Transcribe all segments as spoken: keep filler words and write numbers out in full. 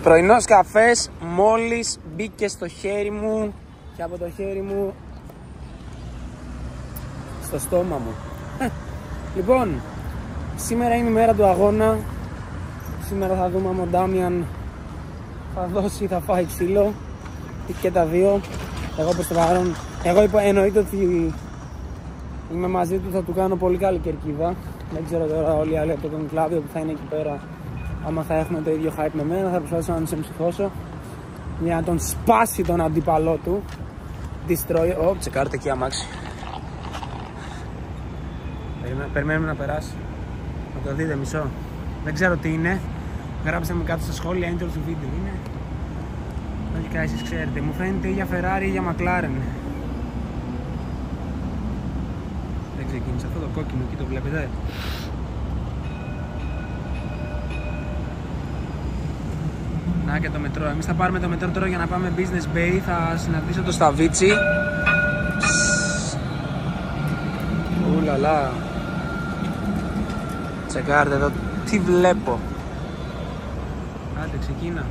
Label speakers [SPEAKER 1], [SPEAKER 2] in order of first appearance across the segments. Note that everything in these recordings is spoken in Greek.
[SPEAKER 1] Πρωινός καφές μόλις μπήκε στο χέρι μου και από το χέρι μου στο στόμα μου. Λοιπόν, σήμερα είναι η μέρα του αγώνα. Σήμερα θα δούμε αν ο Ντάμιαν θα δώσει ή θα φάει ξύλο, και τα δύο. Εγώ προς το παρόν, εγώ είπα, εννοείται ότι είμαι μαζί του, θα του κάνω πολύ καλή κερκίδα. Δεν ξέρω τώρα όλοι οι άλλοι από τον κλάδιο που θα είναι εκεί πέρα, άμα θα έχουν το ίδιο hype με μένα. Θα προσπαθήσω να τους εμψυχώσω για να τον σπάσει τον αντίπαλό του. Destroy. Ω, τσεκάρτε εκεί αμάξι. Περιμένουμε να περάσει. Να το δείτε μισό. Δεν ξέρω τι είναι. Γράψτε μου κάτω στα σχόλια, intro του βίντεο είναι. Λογικά εσείς ξέρετε. Μου φαίνεται ή για Ferrari ή για McLaren. Δεν ξεκίνησε αυτό το κόκκινο εκεί, το βλέπετε. Να και το μετρό. Εμείς θα πάρουμε το μετρό τώρα για να πάμε Business Bay. Θα συναντήσω το Σταβίτσι. Ουλαλά. Τσεκάρτε εδώ τι βλέπω. Άντε ξεκίνα.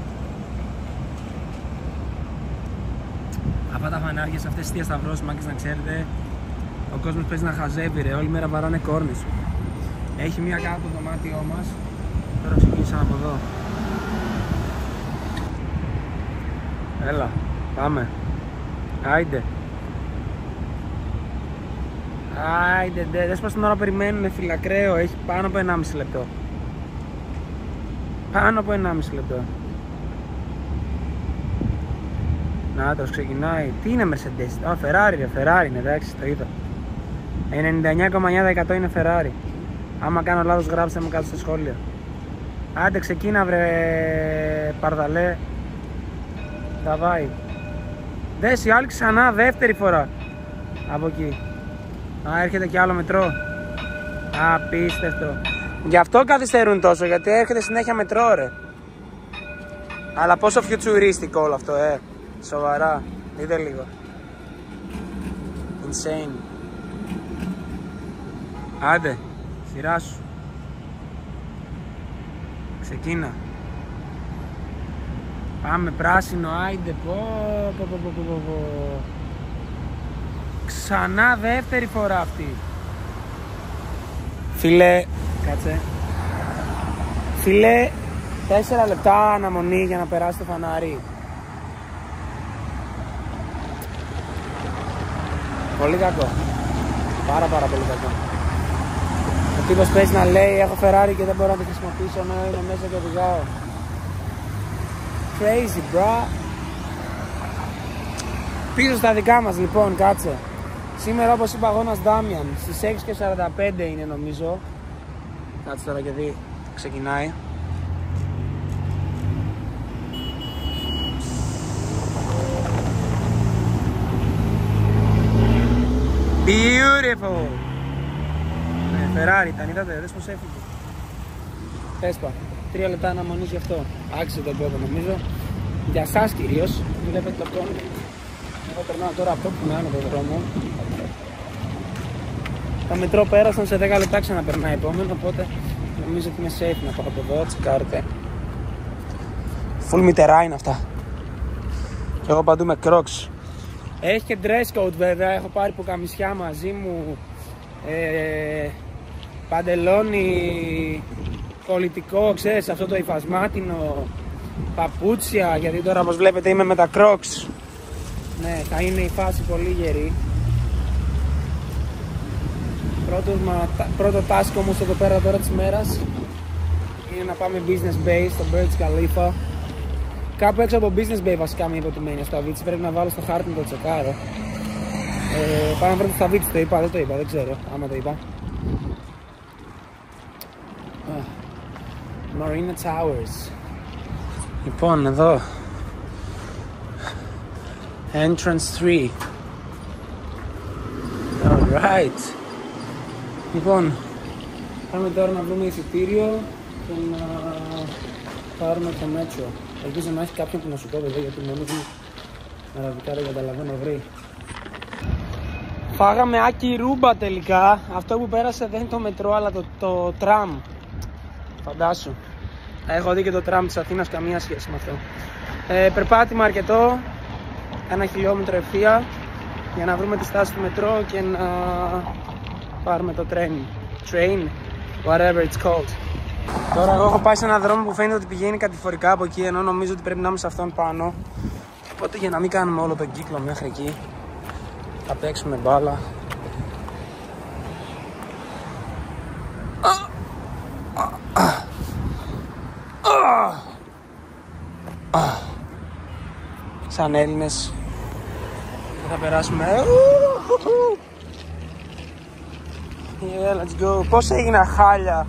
[SPEAKER 1] Αυτά τα φανάρια σε αυτές τις διασταυρώσεις, να ξέρετε, ο κόσμος παίζει να χαζεύει ρε, όλη μέρα βαράνε κόρνες. Έχει μία κάτω το δωμάτιό μας. Τώρα ξεκίνησαν από εδώ. Έλα, πάμε. Άιντε. Άιντε, ντε, δες πως την ώρα περιμένουνε φιλακραίο, έχει πάνω από ενάμιση λεπτό. Πάνω από ενάμιση λεπτό. Να το ξεκινάει. Τι είναι Mercedes? Α, Ferrari ρε, Ferrari είναι, εντάξει, το είδα. ενενήντα εννιά κόμμα εννιά τοις εκατό είναι Ferrari. Άμα κάνω λάθος γράψτε μου κάτω στα σχόλια. Άντε ξεκίνα βρε παρδαλέ. Τα βάει. Δες η άλλη ξανά δεύτερη φορά. Από εκεί. Α, έρχεται κι άλλο μετρό. Απίστευτο. Γι' αυτό καθυστερούν τόσο, γιατί έρχεται συνέχεια μετρό ρε. Αλλά πόσο φιουτσουρίστικο όλο αυτό, ε. Σοβαρά. Δείτε λίγο. Insane. Άντε, σειρά σου. Ξεκίνα. Πάμε πράσινο, άιντε. Πω, πω, πω, πω, πω, πω. Ξανά δεύτερη φορά αυτή. Φίλε, κάτσε. Φίλε, τέσσερα λεπτά αναμονή για να περάσει το φανάρι. Πολύ κακό. Πάρα πάρα πολύ κακό. Ο τύπος παίζει να λέει έχω Ferrari και δεν μπορώ να τη χρησιμοποιήσω ενώ είναι μέσα και οδηγάω. Crazy bro. Πίσω στα δικά μας λοιπόν, κάτσε. Σήμερα όπως είπα αγώνας Ντάμιαν στις έξι και σαράντα πέντε είναι νομίζω. Κάτσε τώρα και δει, ξεκινάει. Beautiful! Ναι, Ferrari ήταν, είδατε, δες πως έφυγε. Πέσπα, τρία λεπτά αναμονής γι' αυτό. Άξιζε το επόμενο νομίζω. Για σας κυρίως, βλέπετε το κόμμα. Εγώ περνάω τώρα από που να είναι το δρόμο. Τα μετρό πέρασαν σε δέκα λεπτά ξαναπερνάει επόμενο, οπότε νομίζω ότι είναι safe να πάω από εδώ, τσεκάρετε. Full μητερά είναι αυτά. Και εγώ παντού με Crocs. Έχει και dress code βέβαια, έχω πάρει πουκαμισιά μαζί μου, ε, παντελόνι πολιτικό, ξέρεις, αυτό το υφασμάτινο, παπούτσια, γιατί τώρα όπως βλέπετε είμαι με τα Crocs. Ναι, θα είναι η φάση πολύ γερή. Πρώτο, πρώτο task όμως εδώ πέρα τώρα της μέρας είναι να πάμε Business Bay στο Burj Khalifa. Κάπου έξω από Business Bay βασικά με είπε ότι μένει στο Αβίτσι, πρέπει να βάλω στο χάρτη να το τσεκάρω. Ε, πάμε πρώτα στο Αβίτσι, το είπα, δεν το είπα, δεν ξέρω άμα το είπα. Uh, Marina Towers. Λοιπόν, εδώ Entrance τρία. Alright. Λοιπόν, πάμε τώρα να βρούμε εισιτήριο και να πάρουμε το μέτρο. Ελπίζω να έχει κάποιον που να σου πω βέβαια, γιατί μόνος μου αραβικά δεν καταλαβαίνω βρει. Φάγαμε άκι ρούμπα τελικά. Αυτό που πέρασε δεν είναι το μετρό αλλά το, το τραμ. Φαντάσου. Έχω δει και το τραμ της Αθήνας, καμία σχέση με αυτό. Ε, περπάτημα αρκετό, ένα χιλιόμετρο ευθεία, για να βρούμε τη στάση του μετρό και να πάρουμε το train. Train, whatever it's called. Τώρα εγώ έχω πάει σε έναν δρόμο που φαίνεται ότι πηγαίνει κατηφορικά από εκεί, ενώ νομίζω ότι πρέπει να είμαι σε αυτόν πάνω. Οπότε για να μην κάνουμε όλο τον κύκλο μέχρι εκεί, θα παίξουμε μπάλα. Σαν Έλληνες θα περάσουμε. Yeah, let's go. Πώς έγινα χάλια.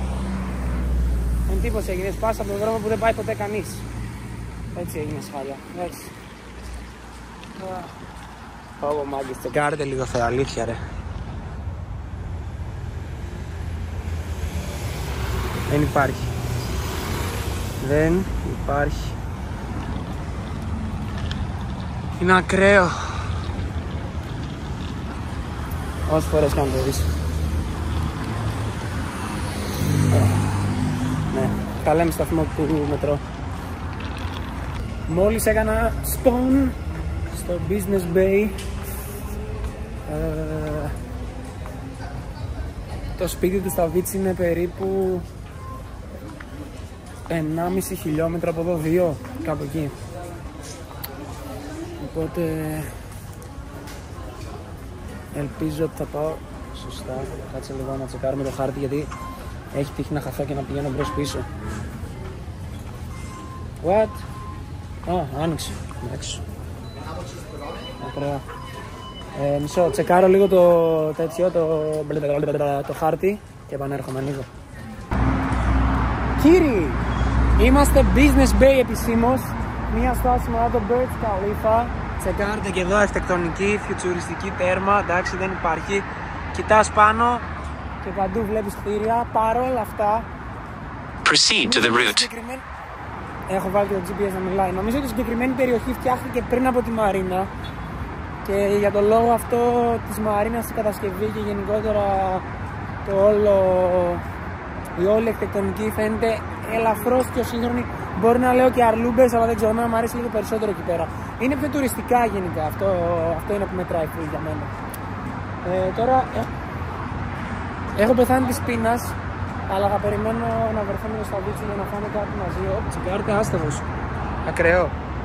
[SPEAKER 1] Εν τίπος έγινες, πας από τον δρόμο που δεν πάει ποτέ κανείς. Έτσι έγινες χάλια. Έτσι. Ω μάγκες, τσεκάρετε λίγο θεά, αλήθεια ρε. Δεν υπάρχει. Δεν υπάρχει. Είναι ακραίο. Όσες φορές και αν το δεις. Ναι, θα λέμε σταθμό του μετρό. Μόλις έκανα spawn στο Business Bay. Ε, το σπίτι του Σταβίτς είναι περίπου ενάμιση χιλιόμετρα από εδώ, δύο, κάπου εκεί. Οπότε ελπίζω ότι θα πάω σωστά. Κάτσε λίγο να τσεκάρουμε το χάρτη, γιατί έχει τύχει να χαθώ και να πηγαίνω μπρος πίσω. What? Α, άνοιξε. Εντάξει. Ακραία. Ε, μισό, τσεκάρω λίγο το τέτοιο, το, το χάρτη και επανέρχομαι, ανοίγω. Κύριοι, είμαστε Business Bay επισήμως. Μία στάση μετά το Burj Khalifa. Τσεκάρετε και εδώ αρχιτεκτονική, φιουτσουριστική τέρμα, εντάξει δεν υπάρχει. Κοιτάς πάνω και παντού βλέπεις κτίρια. Παρόλα αυτά,
[SPEAKER 2] proceed to the route.
[SPEAKER 1] Έχω βάλει και το τζι πι ες να μιλάει. Νομίζω ότι η συγκεκριμένη περιοχή φτιάχτηκε πριν από τη Μαρίνα. Και για τον λόγο αυτό της Μαρίνας η κατασκευή και γενικότερα το όλο, η όλη αρχιτεκτονική φαίνεται ελαφρώς πιο σύγχρονη. Μπορεί να λέω και αρλούμπες, αλλά δεν ξέρω, να μου αρέσει λίγο περισσότερο εκεί πέρα. Είναι πιο τουριστικά γενικά, αυτό, αυτό είναι που μετράει full για μένα. Ε, τώρα ε, έχω πεθάνει της πείνας, αλλά θα περιμένω να βρεθούμε στο Σταβίτσι για να φάμε κάτι μαζί. Ωπ, τσεκάρτε, άστεγος. Ακραίο.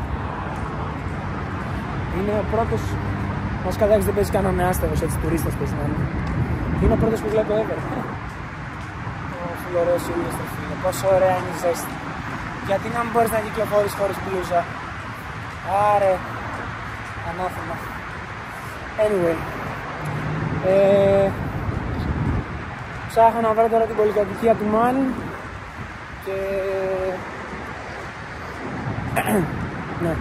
[SPEAKER 1] Είναι ο πρώτος, μας κατάξει δεν παίζει κανένα άστεγος, έτσι τουρίστας παίζει να είναι. Είναι ο πρώτος που βλέπω ever. Ω, φιλωρέος ήλιος το φίλο, πόσο ωραία είναι η ζέστη. Γιατί να μην μπορείς να κυκλοφορείς χωρίς μπλούζα. Άρε, ανάθεμα. Anyway. Ε, ψάχνω να βρω τώρα την πολυκατοικία του Μαν. Και... ναι.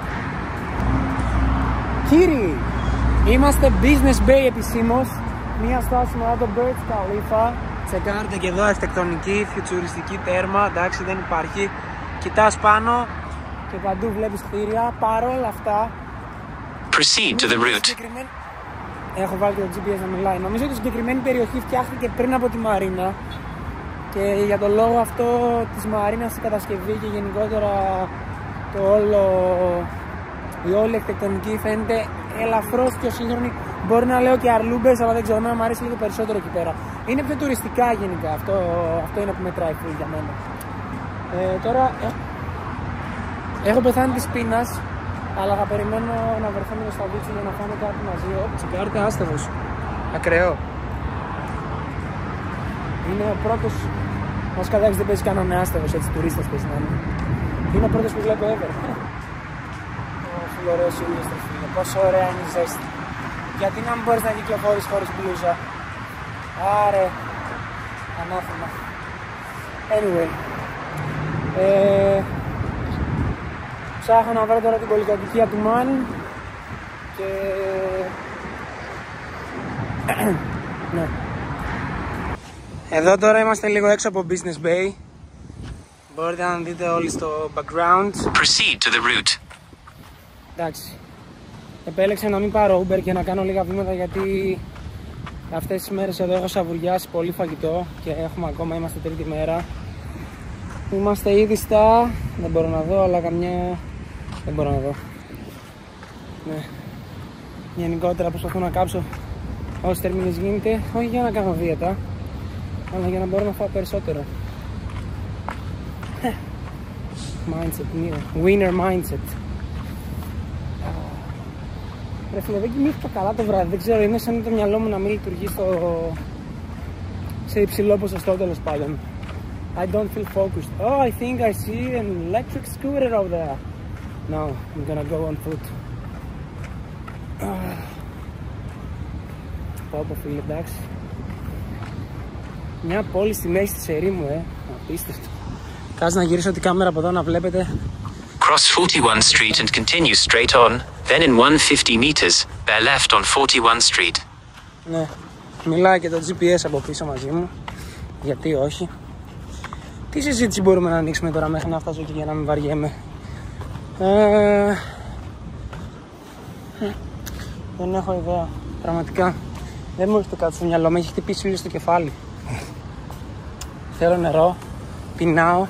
[SPEAKER 1] Κύριοι, είμαστε Business Bay επισήμως. Μία στάση μετά το Burj Khalifa. Τσεκάρετε και εδώ αρχιτεκτονική, φιουτσουριστική τέρμα, εντάξει δεν υπάρχει. Κοιτάς πάνω και παντού βλέπεις κτίρια. Παρόλα αυτά,
[SPEAKER 2] proceed to the route.
[SPEAKER 1] Έχω βάλει και το τζι πι ες να μιλάει. Νομίζω ότι η συγκεκριμένη περιοχή φτιάχτηκε πριν από τη Μαρίνα. Και για τον λόγο αυτό της Μαρίνας η κατασκευή και γενικότερα το όλο, η όλη αρχιτεκτονική φαίνεται ελαφρώς πιο σύγχρονη. Μπορεί να λέω και αρλούμπες, αλλά δεν ξέρω, να μου αρέσει λίγο περισσότερο εκεί πέρα. Είναι πιο τουριστικά γενικά, αυτό, αυτό είναι που μετράει full για μένα. Ε, τώρα ε, έχω πεθάνει της πείνας, αλλά θα περιμένω να βρεθούμε στο Σταβίτσι για να φάμε κάτι μαζί. Ωπ, τσεκάρτε, άστεγος. Ακραίο. Είναι ο πρώτος, μας κατάξει δεν παίζει κανένα άστεγος, έτσι τουρίστας παίζει να είναι. Είναι ο πρώτος που βλέπω ever. Ω, φιλωρέος ήλιος το φίλο, πόσο ωραία είναι η ζέστη. Γιατί να μην μπορείς να κυκλοφορείς χωρίς μπλούζα. Άρε, ανάθεμα. Anyway. Ε, ψάχνω να βρω τώρα την πολυκατοικία του Μαν. Και... ναι. Εδώ τώρα είμαστε λίγο έξω από Business Bay. Μπορείτε να δείτε όλοι στο background.
[SPEAKER 2] Proceed to the route.
[SPEAKER 1] Εντάξει. Επέλεξα να μην πάρω Uber και να κάνω λίγα βήματα, γιατί αυτές τις μέρες εδώ έχω σαβουριάσει πολύ φαγητό και έχουμε ακόμα, είμαστε τρίτη μέρα. Είμαστε ήδη στα... δεν μπορώ να δω, αλλά καμιά... δεν μπορώ να δω. Ναι. Γενικότερα προσπαθώ να κάψω όσοι τερμίνες γίνεται, όχι για να κάνω δίαιτα, αλλά για να μπορώ να φάω περισσότερο. Mindset, winner mindset. Ρε φίλε, δεν κοιμήθηκα καλά το βράδυ, δεν ξέρω, είναι σαν το μυαλό μου να μην λειτουργεί στο... σε υψηλό ποσοστό, τέλος πάντων. I don't feel focused. Oh, I think I see an electric scooter over there. No, I'm gonna go on foot. Πάω από φίλε, εντάξει. Μια πόλη στη μέση της ερήμου, ε. Απίστευτο. Κάτσε να γυρίσω την κάμερα από εδώ να βλέπετε.
[SPEAKER 2] Cross forty-one Street and continue straight on, then in one hundred fifty meters, bear left on forty-one Street.
[SPEAKER 1] Ναι, μιλάει και το τζι πι ες από πίσω μαζί μου. Γιατί όχι. Τι συζήτηση μπορούμε να ανοίξουμε τώρα μέχρι να φτάσω εκεί για να μην βαριέμαι. Ε... Δεν έχω ιδέα. Πραγματικά δεν μου έρχεται κάτι στο μυαλό μου. Έχει χτυπήσει λίγο στο κεφάλι. Θέλω νερό. Πεινάω.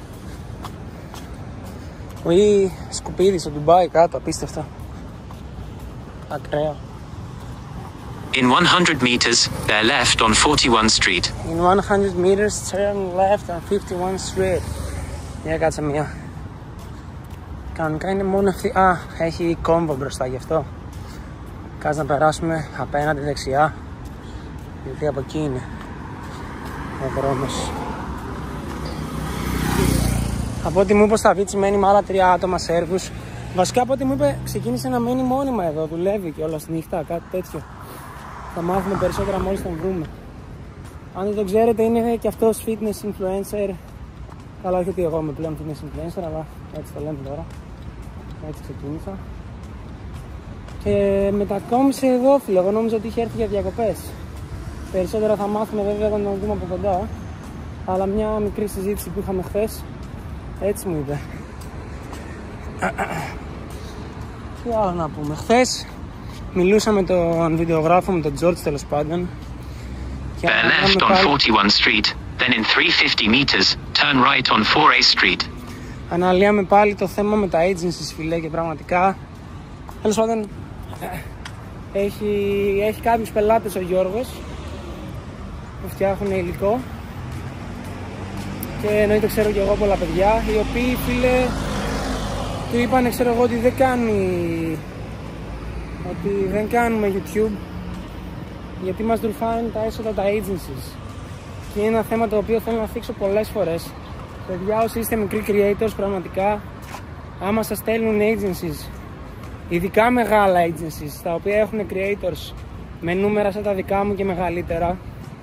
[SPEAKER 1] Ή σκουπίδι στο Ντουμπάι κάτω. Απίστευτο. Ακραίο.
[SPEAKER 2] In one hundred meters, bear left on forty-one Street.
[SPEAKER 1] In one hundred meters, turn left on fifty-one Street. Για κάτσε μία. Κανονικά είναι μόνο αυτή. Α, έχει κόμβο μπροστά γι' αυτό. Κάτσε να περάσουμε απέναντι δεξιά. Γιατί από εκεί είναι ο δρόμος. Από ό,τι μου είπε ο Σταβίτσι μένει με άλλα τρία άτομα Σέρβους. Βασικά από ό,τι μου είπε ξεκίνησε να μένει μόνιμα εδώ. Δουλεύει και όλα νύχτα, κάτι τέτοιο. Θα μάθουμε περισσότερα μόλις τον βρούμε. Αν δεν το ξέρετε, είναι και αυτός fitness influencer. Καλά, όχι ότι εγώ είμαι πλέον fitness influencer, αλλά έτσι το λέμε τώρα. Έτσι ξεκίνησα. Και μετακόμισε εδώ, φίλε. Εγώ νόμιζα ότι είχε έρθει για διακοπές. Περισσότερα θα μάθουμε βέβαια όταν τον δούμε από κοντά. Αλλά μια μικρή συζήτηση που είχαμε χθες, έτσι μου είπε. Τι άλλο να πούμε. Χθες μιλούσα με τον βιντεογράφο, με τον George τέλος πάντων.
[SPEAKER 2] Bear left on forty-one Street, then in three hundred fifty meters, turn right on four A Street.
[SPEAKER 1] Αναλύαμε πάλι το θέμα με τα agencies, φίλε, και πραγματικά τέλος πάντων έχει, έχει κάποιους πελάτες ο Γιώργος που φτιάχνουν υλικό και εννοείται ξέρω και εγώ πολλά παιδιά οι οποίοι, φίλε, του είπανε, ξέρω εγώ, ότι δεν κάνει ότι δεν κάνουμε YouTube γιατί μας δρουφάνε τα έσοδα τα agencies και είναι ένα θέμα το οποίο θέλω να θίξω πολλές φορές. Παιδιά, όσοι είστε μικροί creators, πραγματικά άμα σας στέλνουν agencies, ειδικά μεγάλα agencies τα οποία έχουν creators με νούμερα σαν τα δικά μου και μεγαλύτερα,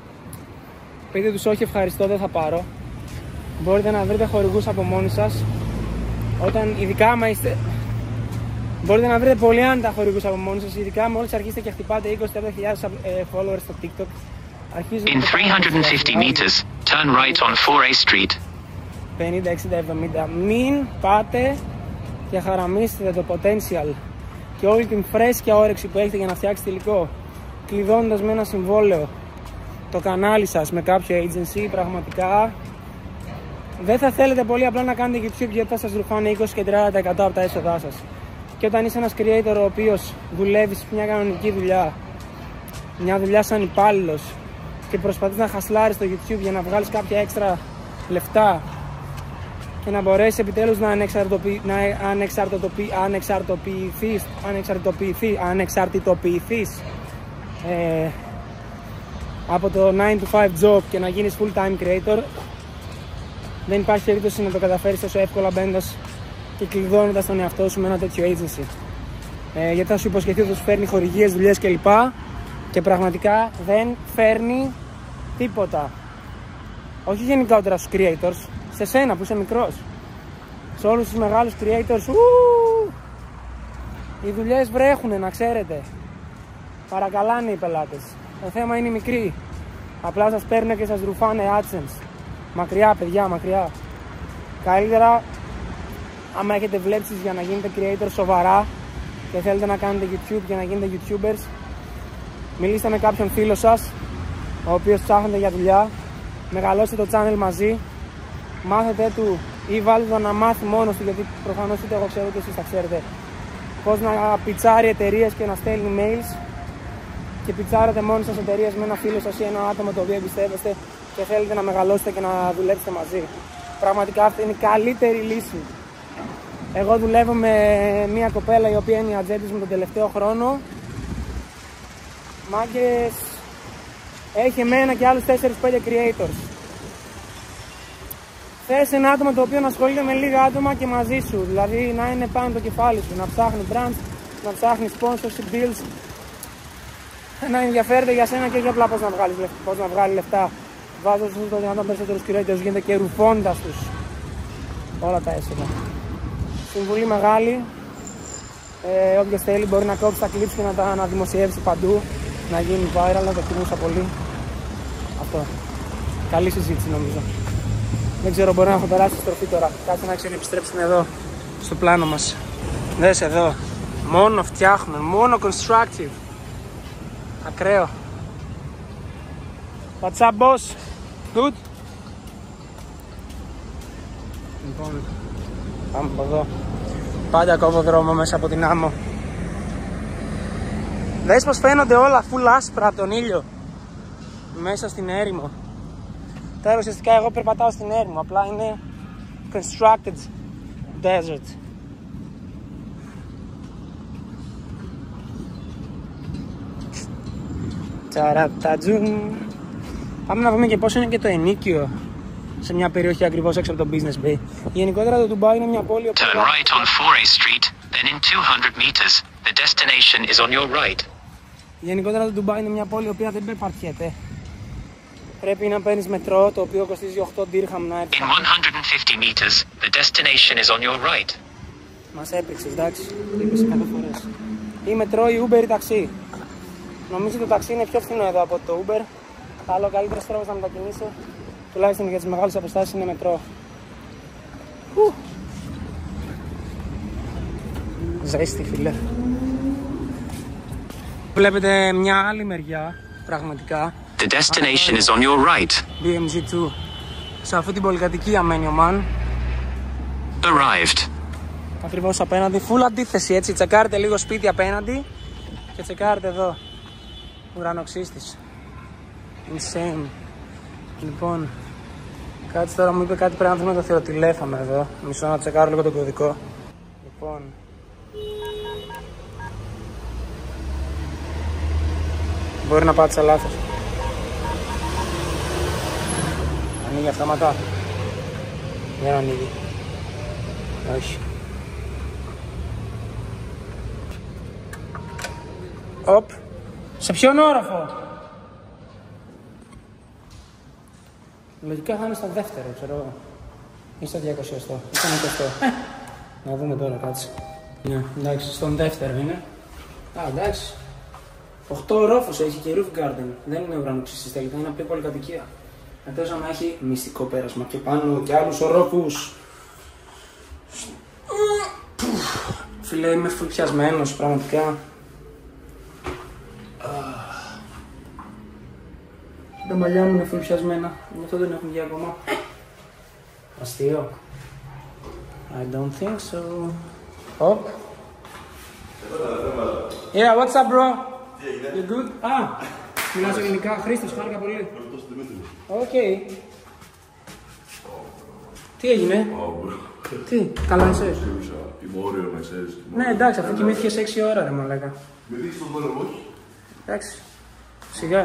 [SPEAKER 1] πείτε τους όχι ευχαριστώ, δεν θα πάρω. Μπορείτε να βρείτε χορηγούς από μόνοι σας. Όταν, ειδικά άμα είστε, μπορείτε να βρείτε πολύ άνετα χορηγούς από μόνοι σας, ειδικά μόλις αρχίσετε και χτυπάτε είκοσι με τριάντα χιλιάδες followers στο TikTok.
[SPEAKER 2] In three hundred fifty meters, turn right on four A Street.
[SPEAKER 1] πενήντα, εξήντα, εβδομήντα. Μην πάτε και χαραμίσετε το potential και όλη την φρέσκια όρεξη που έχετε για να φτιάξετε υλικό, κλειδώνοντας με ένα συμβόλαιο το κανάλι σας με κάποιο agency. Πραγματικά δεν θα θέλετε πολύ απλά να κάνετε YouTube γιατί θα σας ρουφάνε είκοσι και τριάντα τοις εκατό από τα έσοδά σας. Και όταν είσαι ένας creator ο οποίος δουλεύει σε μια κανονική δουλειά, μια δουλειά σαν υπάλληλος, και προσπαθείς να χασλάρεις στο YouTube για να βγάλεις κάποια έξτρα λεφτά και να μπορέσεις επιτέλους να ανεξαρτητοποιηθείς, να ανεξαρτητοποιηθείς, ανεξαρτητοποιηθείς, ανεξαρτητοποιηθείς ε, από το nine to five job και να γίνεις full time creator, δεν υπάρχει περίπτωση να το καταφέρεις τόσο εύκολα μπαίνοντας και κλειδώνοντας τον εαυτό σου με ένα τέτοιο agency. Ε, γιατί θα σου υποσχεθεί ότι θα σου φέρνει χορηγίες, δουλειές κλπ. Και πραγματικά δεν φέρνει τίποτα. Όχι γενικότερα στους creators, σε σένα που είσαι μικρός. Σε όλους τους μεγάλους creators, ου, οι δουλειές βρέχουνε, να ξέρετε. Παρακαλάνε οι πελάτες. Το θέμα είναι μικρή. Απλά σας παίρνουν και σας ρουφάνε AdSense. Μακριά, παιδιά, μακριά. Καλύτερα, άμα έχετε βλέψεις για να γίνετε creators σοβαρά και θέλετε να κάνετε YouTube και να γίνετε YouTubers, μιλήστε με κάποιον φίλο σας ο οποίος ψάχνετε για δουλειά, μεγαλώστε το channel μαζί μάθετε του ή βάλτε το να μάθει μόνος του, γιατί προφανώς ούτε εγώ ξέρω ούτε εσείς τα ξέρετε, πώς να πιτσάρει εταιρείες και να στέλνει mails, και πιτσάρετε μόνοι σας εταιρείες με ένα φίλο σας ή ένα άτομο το οποίο εμπιστεύεστε και θέλετε να μεγαλώσετε και να δουλέψετε μαζί. Πραγματικά αυτή είναι η καλύτερη λύση. Εγώ δουλεύω με μια κοπέλα η οποία είναι η ατζέντης μου τον τελευταίο χρόνο. Μάγκες, έχει εμένα και άλλους τέσσερα πέντε creators. Θες ένα άτομο το οποίο να ασχολείται με λίγα άτομα και μαζί σου, δηλαδή να είναι πάνω το κεφάλι σου, να ψάχνει brands, να ψάχνει sponsorship deals, να ενδιαφέρεται για σένα και όχι απλά πώς να, βγάλεις, πώς να βγάλει λεφτά. Βάζω στους το δυνατόν περισσότερους creators, γίνεται και ρουφώντας τους όλα τα έσοδα. Συμβουλή μεγάλη, ε, όποιος θέλει μπορεί να κόψει τα clips και να τα να δημοσιεύσει παντού, να γίνει viral, να το εκτιμούσα πολύ. Αυτό. Καλή συζήτηση νομίζω. Δεν ξέρω, μπορεί να έχω περάσει στροφή τώρα. Κάτσε να ξανεπιστρέψουμε εδώ, στο πλάνο μας. Δες εδώ, μόνο φτιάχνουν, μόνο constructive. Ακραίο. What's up, boss? Good? Λοιπόν, πάμε από εδώ. Πάντα κόβω δρόμο μέσα από την άμμο. Δες πως φαίνονται όλα full άσπρα από τον ήλιο μέσα στην έρημο. Τώρα ουσιαστικά εγώ περπατάω στην έρημο, απλά είναι constructed desert. Τσαρατατζούν. Πάμε να δούμε και πώς είναι και το ενοίκιο σε μια περιοχή ακριβώς έξω από το Business Bay. Γενικότερα το Ντουμπάι είναι μια πόλη όπου...
[SPEAKER 2] Turn right on four A Street, then in two hundred meters, the destination is on your right.
[SPEAKER 1] Γενικότερα το Ντουμπάι είναι μια πόλη η οποία δεν περπατιέται. Πρέπει να παίρνεις μετρό, το οποίο κοστίζει οκτώ dirham να έρθει.
[SPEAKER 2] In one hundred fifty meters, the destination is on your right.
[SPEAKER 1] Μας έπαιξες, εντάξει, το είπες εκατό φορές. Ή μετρό ή Uber ή ταξί. Νομίζω το ταξί είναι πιο φθηνό εδώ από το Uber. Αλλά ο καλύτερος τρόπος να μετακινήσει, τουλάχιστον για τις μεγάλες αποστάσεις, είναι μετρό. Ου. Ζέστη, φίλε. Βλέπετε μια άλλη μεριά, πραγματικά.
[SPEAKER 2] The destination is on your right.
[SPEAKER 1] μπι εμ τζι δύο. Σε αυτή την πολυκατοικία μένει ο Μαν.
[SPEAKER 2] Arrived.
[SPEAKER 1] Ακριβώς απέναντι, full αντίθεση, έτσι. Τσεκάρετε λίγο σπίτι απέναντι και τσεκάρετε εδώ. Ουρανοξύστης. Insane. Λοιπόν, κάτσε τώρα, μου είπε κάτι, πρέπει να δούμε το θηροτηλέφωνο εδώ. Μισό να τσεκάρω λίγο τον κωδικό. Λοιπόν. Μπορεί να πάτησα λάθος. Ανοίγει αυτόματα. Δεν ανοίγει. Όχι. Οπ. Σε ποιον όροφο? Λογικά θα είναι στο δεύτερο, ξέρω εγώ. Ή στο διακοσιοστό. Ή στο εικοστό. Να δούμε τώρα, κάτσε. Ναι, εντάξει, στον δεύτερο είναι. Α, εντάξει. Οχτώ ορόφους έχει και roof garden. Δεν είναι ουρανοξύστης τελικά, είναι απλή πολυκατοικία. Εκτός να έχει μυστικό πέρασμα και πάνω και άλλους ορόφους. Φίλε, είμαι φουλπιασμένος, πραγματικά. Τα μαλλιά μου είναι φουλπιασμένα, γι' αυτό δεν έχουν βγει ακόμα. Αστείο. I don't think so. Oh. Yeah, what's up, bro? You good? Ah, μιλάς ελληνικά, Χρήστος, χάρηκα πολύ. Οκ. Τι έγινε? Τι, καλά είσαι?
[SPEAKER 3] Είμαι όριο να ξέρεις.
[SPEAKER 1] Ναι, εντάξει, αφού κοιμήθηκες έξι ώρα, ρε μαλάκα.
[SPEAKER 3] Με δείξεις τον δόλο, όχι?
[SPEAKER 1] Εντάξει, σιγά.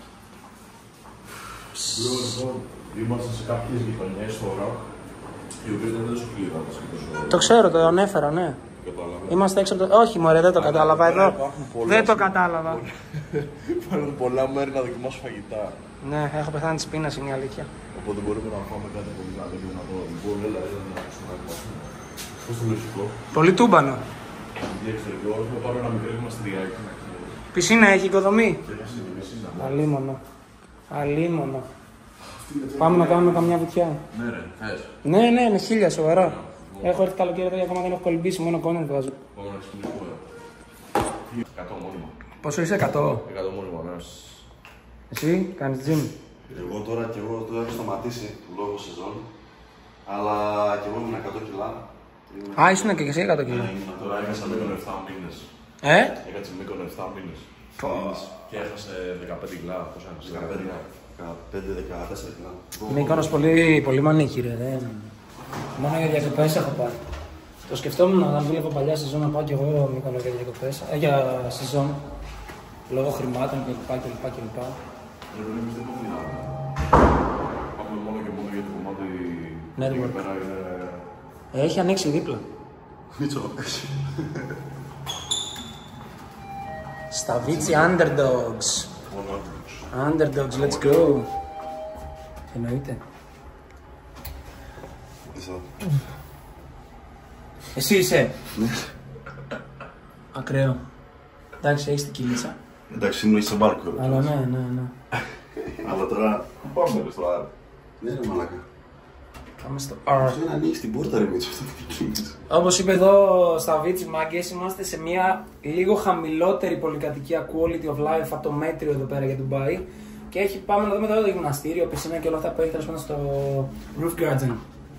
[SPEAKER 3] Λοιπόν, είμαστε σε κάποιες γειτονιές τώρα, οι οποίες δεν είναι τόσο κλειδάτες και τόσο...
[SPEAKER 1] Το ξέρω, το ανέφερα, ναι. Είμαστε έξω από το... Όχι μωρέ, δεν το κατάλαβα εδώ. Δεν το κατάλαβα.
[SPEAKER 3] Υπάρχουν πολλά μέρη να δοκιμάσω φαγητά.
[SPEAKER 1] Ναι, έχω πεθάνει της πείνας, είναι η αλήθεια.
[SPEAKER 3] Οπότε μπορούμε να φάμε κάτι από δυνατό και δυνατό. Λοιπόν, έλα, έλα να ακούσουμε κάτι πάσουμε. Πώς το λογικό.
[SPEAKER 1] Πολύ τούμπανο.
[SPEAKER 3] Διεξτερικό, έχουμε πάρει ένα μικρό μαστριάκι.
[SPEAKER 1] Πισίνα έχει οικοδομή.
[SPEAKER 3] Και να συνειδημίσεις να
[SPEAKER 1] Αλίμονο. Αλίμονο. Πάμε να κάνουμε καμιά βουτιά.
[SPEAKER 3] Ναι ρε, θες.
[SPEAKER 1] Ναι, ναι, με χίλια, σοβαρά. Έχω έρθει καλοκαίρι εδώ και ακόμα δεν έχω κολυμπήσει, μόνο content βάζω.
[SPEAKER 3] Πάμε να ξεκινήσουμε. εκατό μόνιμα.
[SPEAKER 1] Πόσο είσαι, εκατό?
[SPEAKER 3] εκατό μόνιμα, ναι.
[SPEAKER 1] Εσύ, κάνεις gym?
[SPEAKER 4] Εγώ τώρα και εγώ τώρα έχω σταματήσει λόγω σεζόν. Αλλά και εγώ ήμουν εκατό κιλά.
[SPEAKER 1] Α, ήσουν και εσύ εκατό κιλά.
[SPEAKER 3] Τώρα έκανα Μύκονο επτά μήνες.
[SPEAKER 1] Ε?
[SPEAKER 3] Έκατσε Μύκονο επτά μήνες. Και έχασε δεκαπέντε κιλά. Πώς έχασε?
[SPEAKER 4] δεκαπέντε δεκατέσσερα κιλά.
[SPEAKER 1] Μύκονος πολύ, πολύ μανίκι ρε. Δεν... Μόνο για διακοπές έχω πάει. Το σκεφτόμουν να δούλευα παλιά σεζόν να πάω κι εγώ Μύκονο για διακοπές. Ε, για σεζόν. Λόγω χρημάτων κλπ. κλπ, κλπ.
[SPEAKER 3] Εμείς δεν έχουμε άλλο. Πάμε μόνο και μόνο για το κομμάτι.
[SPEAKER 1] Network.
[SPEAKER 3] Πέρα είναι...
[SPEAKER 1] Έχει ανοίξει δίπλα.
[SPEAKER 4] Μίτσο.
[SPEAKER 1] Σταβίτσι Underdogs. Underdogs, let's go. Εννοείται.
[SPEAKER 4] Εσύ.
[SPEAKER 1] Εσύ είσαι. Ακραίο. Εντάξει, έχεις την κυλίτσα.
[SPEAKER 4] Εντάξει, είναι σε μπάρκο.
[SPEAKER 1] Αλλά ναι, ναι, ναι.
[SPEAKER 4] Αλλά τώρα...
[SPEAKER 3] Πάμε στο άλλο.
[SPEAKER 4] Ναι ρε μαλάκα.
[SPEAKER 1] Πάμε στο R.
[SPEAKER 4] Αυτό είναι να ανοίξει την πόρτα ρε Μίτσο, αυτό είναι κίνηση.
[SPEAKER 1] Όπως είπε εδώ στα Βίτσι μάγκες, είμαστε σε μια λίγο χαμηλότερη πολυκατοικία quality of life από το μέτριο εδώ πέρα για Ντουμπάι. Και έχει, πάμε να δούμε τώρα το γυμναστήριο, πισίνα και όλα αυτά που έχει τέλος πάντων στο Roof Garden.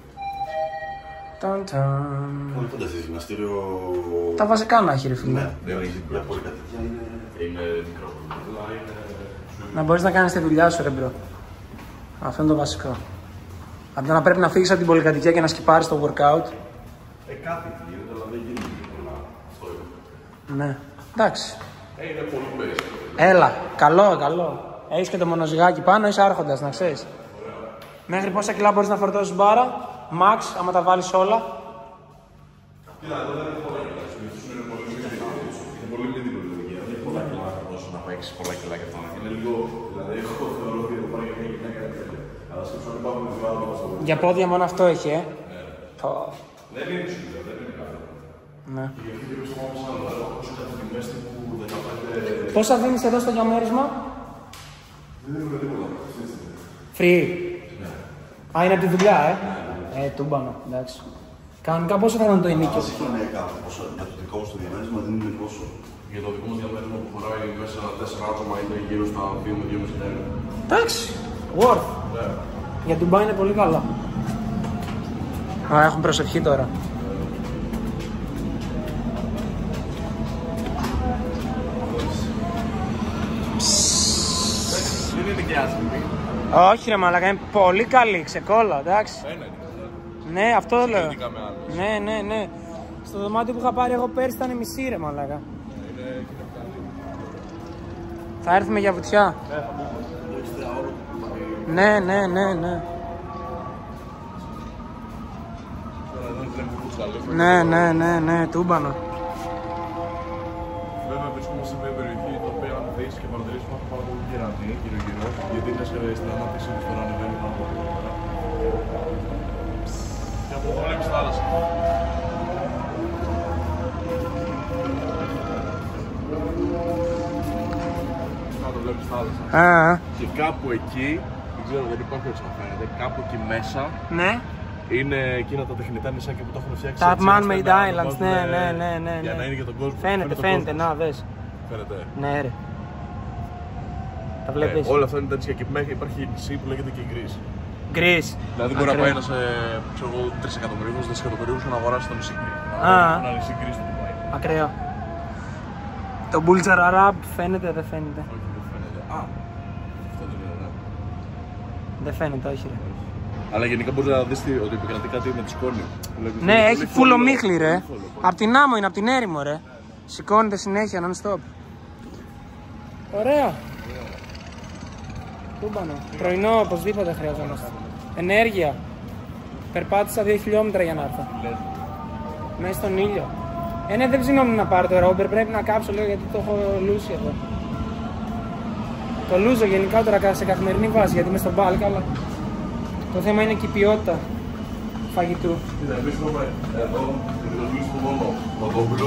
[SPEAKER 1] Ταν ταν.
[SPEAKER 4] Αν φανταστείς γυμναστήριο...
[SPEAKER 1] Τα βασικά να έχει ρε φίλε.
[SPEAKER 4] Ναι, δεν έχει μια πολυκατοικία, είναι...
[SPEAKER 3] Είναι μικρό. Αλλά είναι...
[SPEAKER 1] Να μπορείς να κάνεις τη δουλειά σου ρε μπρο. Αυτό είναι το βασικό. Αντί να πρέπει να φύγεις από την πολυκατοικία και να σκυπάρεις το workout.
[SPEAKER 3] Ε, κάτι γίνεται, αλλά δεν γίνεται πολλά. Αυτό είναι.
[SPEAKER 1] Ναι. Εντάξει.
[SPEAKER 3] Ε, είναι πολύ περισσότερο.
[SPEAKER 1] Έλα. Καλό, καλό. Έχεις και το μονοζυγάκι πάνω, είσαι άρχοντας, να ξέρεις. Μέχρι πόσα κιλά μπορείς να φορτώσεις μπάρα. Max, άμα τα βάλεις όλα.
[SPEAKER 3] Κοίτα, εδώ δεν είναι πολλά κιλά. Είναι πολύ μικρή. Είναι πολύ μικρή λογική. Δεν έχει πολλά κιλά όσο να παίξεις πολλά κιλά και αυτά. Είναι λίγο. Δηλαδή, εγώ θεωρώ ότι εδώ πέρα για μια γυναίκα. Αλλά σκέψου αν υπάρχουν δύο άτομα.
[SPEAKER 1] Για πόδια μόνο αυτό έχει, ε. Το...
[SPEAKER 3] Δεν είναι σίγουρα, δεν είναι κάτι.
[SPEAKER 1] Ναι.
[SPEAKER 3] Και γιατί δεν βρίσκω όμως άλλο. Έχω ακούσει κάτι τη μέση που δεκαπέντε.
[SPEAKER 1] Πόσα δίνεις εδώ στο διαμέρισμα.
[SPEAKER 3] Δεν δίνουμε τίποτα.
[SPEAKER 1] Free. Α, είναι από τη δουλειά, ε. Ε, τούμπανο, εντάξει. Κανονικά πόσο θα ήταν το ενίκιο.
[SPEAKER 4] Ας είχαμε κάπου πόσο, για το δικό μου στο διαμέρισμα δίνουμε πόσο.
[SPEAKER 3] Για το δικό μας διαμέρισμα που χωράει μέσα τέσσερα άτομα είναι γύρω στα δύο με δύο κόμμα πέντε ευρώ.
[SPEAKER 1] Εντάξει, worth.
[SPEAKER 3] Ναι.
[SPEAKER 1] Για Ντουμπάι είναι πολύ καλά. Α, έχουν προσευχή τώρα.
[SPEAKER 3] Δεν είναι και άσχημη.
[SPEAKER 1] Όχι ρε μαλάκα, είναι πολύ καλή, ξεκόλα, εντάξει.
[SPEAKER 3] Ένα είναι.
[SPEAKER 1] Ναι, αυτό λέω.
[SPEAKER 3] Σχετικά με άλλους.
[SPEAKER 1] Ναι, ναι, ναι. Στο δωμάτιο που είχα πάρει εγώ πέρσι ήταν μισή ρε μαλάκα.
[SPEAKER 3] Είναι και καλή.
[SPEAKER 1] Θα έρθουμε για βουτιά.
[SPEAKER 3] Ναι, θα πούμε.
[SPEAKER 1] Ναι, ναι, ναι, ναι.
[SPEAKER 3] Τώρα εδώ είναι που καλή.
[SPEAKER 1] Ναι, ναι, ναι, ναι, τούμπανο.
[SPEAKER 3] Βέβαια βρισκόμαστε σε μια περιοχή η οποία αν δεις και παρατηρήσεις υπάρχουν πάρα πολλοί κερατοί γύρω γύρω. Γιατί είναι σε, στην ανάπτυξη που τώρα ανεβαίνει πάρα πολύ γρήγορα. Και από εδώ βλέπεις θάλασσα. Να το βλέπεις θάλασσα.
[SPEAKER 1] Α,
[SPEAKER 3] Και κάπου εκεί, δεν ξέρω, δεν υπάρχει έτσι να φαίνεται, κάπου εκεί μέσα
[SPEAKER 1] ναι.
[SPEAKER 3] είναι εκείνα τα τεχνητά νησάκια που τα έχουν φτιάξει.
[SPEAKER 1] Τα
[SPEAKER 3] έτσι,
[SPEAKER 1] man-made
[SPEAKER 3] ώστε να
[SPEAKER 1] islands,
[SPEAKER 3] βάζουν,
[SPEAKER 1] ναι, ναι, ναι, ναι.
[SPEAKER 3] Για
[SPEAKER 1] ναι.
[SPEAKER 3] να είναι για τον κόσμο.
[SPEAKER 1] Φαίνεται,
[SPEAKER 3] τον
[SPEAKER 1] φαίνεται,
[SPEAKER 3] κόσμο.
[SPEAKER 1] να δες.
[SPEAKER 3] Φαίνεται.
[SPEAKER 1] Ναι ρε. Τα
[SPEAKER 3] Ε,
[SPEAKER 1] βλέπεις.
[SPEAKER 3] όλα αυτά είναι τα νησιά και μέχρι υπάρχει νησί που λέγεται και Greece.
[SPEAKER 1] Greece.
[SPEAKER 3] Δηλαδή μπορεί να
[SPEAKER 1] Ακραίο.
[SPEAKER 3] πάει ένας τρεις εκατομμυρίους, δέκα εκατομμυρίους να αγοράσει το νησί Greece.
[SPEAKER 1] Α.
[SPEAKER 3] Ένα νησί Greece το πάει.
[SPEAKER 1] Ακραίο. Το Bulgar Arab φαίνεται, δεν φαίνεται.
[SPEAKER 3] Όχι, δεν φαίνεται. Α, αυτό δεν είναι, ναι.
[SPEAKER 1] Δεν φαίνεται, όχι ρε.
[SPEAKER 3] Αλλά γενικά μπορεί να δεις τι- ότι επικρατεί κάτι με τη σκόνη. Βλέπεις,
[SPEAKER 1] Ναι,
[SPEAKER 3] είναι
[SPEAKER 1] έχει
[SPEAKER 3] πολύ
[SPEAKER 1] φούλο
[SPEAKER 3] θολό,
[SPEAKER 1] μίχλη ρε.
[SPEAKER 3] πολύ θολό, πολύ.
[SPEAKER 1] Απ' την άμμο είναι, απ' την έρημο ρε. Σηκώνεται συνέχεια, non-stop. Ωραία. Τούμπανο. Πρωινό, οπωσδήποτε χρειαζόμαστε. Ενέργεια. Περπάτησα δύο χιλιόμετρα για να έρθω. Μέσα στον ήλιο. Ε, ναι, δεν ψινόμουν να πάρω το ρόμπερ, πρέπει να κάψω λίγο γιατί το έχω λούσει εδώ. Το λούζω γενικά τώρα σε καθημερινή βάση γιατί είμαι στον μπάλκα, αλλά το θέμα είναι και η ποιότητα φαγητού.
[SPEAKER 3] Κοίτα, εμείς έχουμε εδώ την επιλογή στο μόνο κοτόπουλο,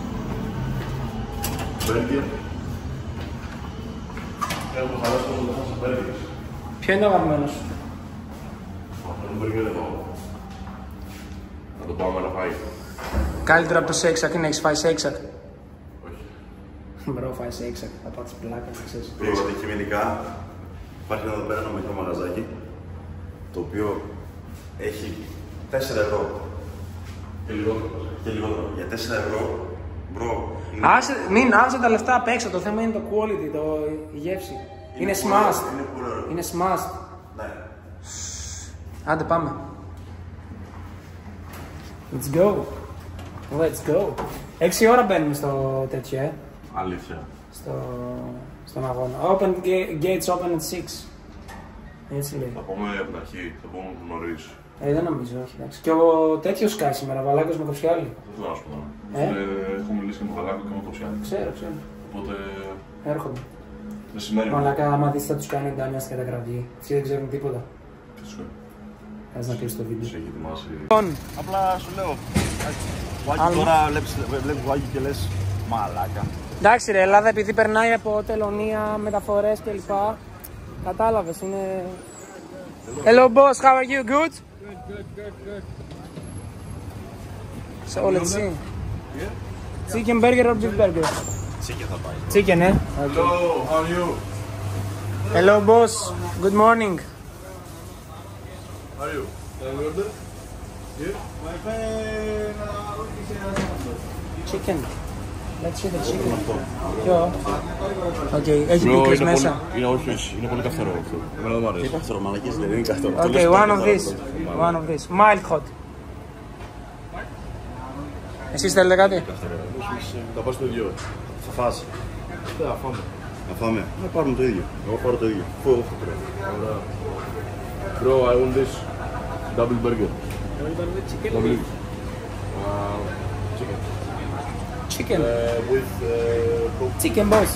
[SPEAKER 3] μπέργκερ. Έχουμε χαράσει το μόνο σε μπέργκερ.
[SPEAKER 1] Ποιο είναι το αγαπημένο σου?
[SPEAKER 3] Αυτό είναι μπέργκερ εδώ. Να το πάμε να φάει.
[SPEAKER 1] Καλύτερο από το Shake Shack είναι, έχεις φάει Shake Shack?
[SPEAKER 3] Όχι.
[SPEAKER 1] Μπρο, φάει Shake Shack, θα πάω τις πλάκες, να ξέρεις.
[SPEAKER 4] Λίγο αντικειμενικά υπάρχει εδώ πέρα ένα μικρό μαγαζάκι το οποίο έχει τέσσερα ευρώ.
[SPEAKER 3] Και λιγότερο.
[SPEAKER 4] Και λιγότερο. Για τέσσερα ευρώ, μπρο.
[SPEAKER 1] Άσε, μην άσε τα λεφτά απ' έξω. Το θέμα είναι το quality, το, η γεύση. Είναι, είναι smashed.
[SPEAKER 4] Είναι πολύ ωραίο.
[SPEAKER 1] Είναι smashed.
[SPEAKER 4] Ναι.
[SPEAKER 1] Άντε πάμε. Let's go. Let's go. Έξι ώρα μπαίνουμε στο τέτοιο, ε.
[SPEAKER 3] Αλήθεια.
[SPEAKER 1] Στο, στον αγώνα. Open, gates open at six. Έτσι λέει.
[SPEAKER 3] Θα πούμε από την αρχή, θα πούμε νωρίς.
[SPEAKER 1] Ε, δεν νομίζω, όχι. Εντάξει. Και ο τέτοιος σκάει σήμερα, Βαλάκος με το Ψιάλι.
[SPEAKER 3] Δεν θέλω να σου πω τώρα.
[SPEAKER 1] Ε?
[SPEAKER 3] Ε, έχω μιλήσει και με τον Βαλάκο και με τον Ψιάλι.
[SPEAKER 1] Ξέρω, ξέρω.
[SPEAKER 3] Οπότε.
[SPEAKER 1] Έρχονται.
[SPEAKER 3] Μεσημέρι.
[SPEAKER 1] Μαλάκα, άμα δεις θα τους κάνει ντάμια στην κατακραυγή. Αυτοί δεν ξέρουν τίποτα.
[SPEAKER 3] Φυσικά.
[SPEAKER 1] Θες να κλείσεις το βίντεο.
[SPEAKER 3] Σε έχει ετοιμάσει.
[SPEAKER 1] Λοιπόν,
[SPEAKER 5] Απλά σου λέω. Βάκι τώρα βλέπεις, βλέπεις Βάκι και λες μαλάκα.
[SPEAKER 1] εντάξει ρε, Ελλάδα επειδή περνάει από τελωνία, μεταφορές κλπ. Κατάλαβες, είναι... Hello boss, how are you? Good? Good, good, good, good. So let's see. Chicken burger or beef burger?
[SPEAKER 5] Chicken θα πάει.
[SPEAKER 1] Chicken, eh?
[SPEAKER 3] Hello, how are you?
[SPEAKER 1] Hello boss, good morning.
[SPEAKER 3] How are you? Can we order? Yeah?
[SPEAKER 1] Chicken. Let's see the chicken. Ποιο? Οκ, έχει πίκρες μέσα.
[SPEAKER 3] Είναι όχι, είναι πολύ καθαρό αυτό. Εμένα δεν μου αρέσει.
[SPEAKER 4] Τι καθαρό, μαλακές δεν είναι καθαρό.
[SPEAKER 1] Okay, one of this. One of this. Mild hot. Εσείς θέλετε κάτι?
[SPEAKER 3] Θα πας το ίδιο.
[SPEAKER 4] Θα φας.
[SPEAKER 3] Ναι, θα φάμε.
[SPEAKER 4] Να φάμε. Να πάρουμε το ίδιο. Εγώ πάρω το ίδιο. Φω, έχω τρέχει.
[SPEAKER 3] Ωραία. Bro, I want this double burger. Double. Uh, chicken.
[SPEAKER 1] Chicken.
[SPEAKER 3] Uh, with uh, coke.
[SPEAKER 1] Chicken boss.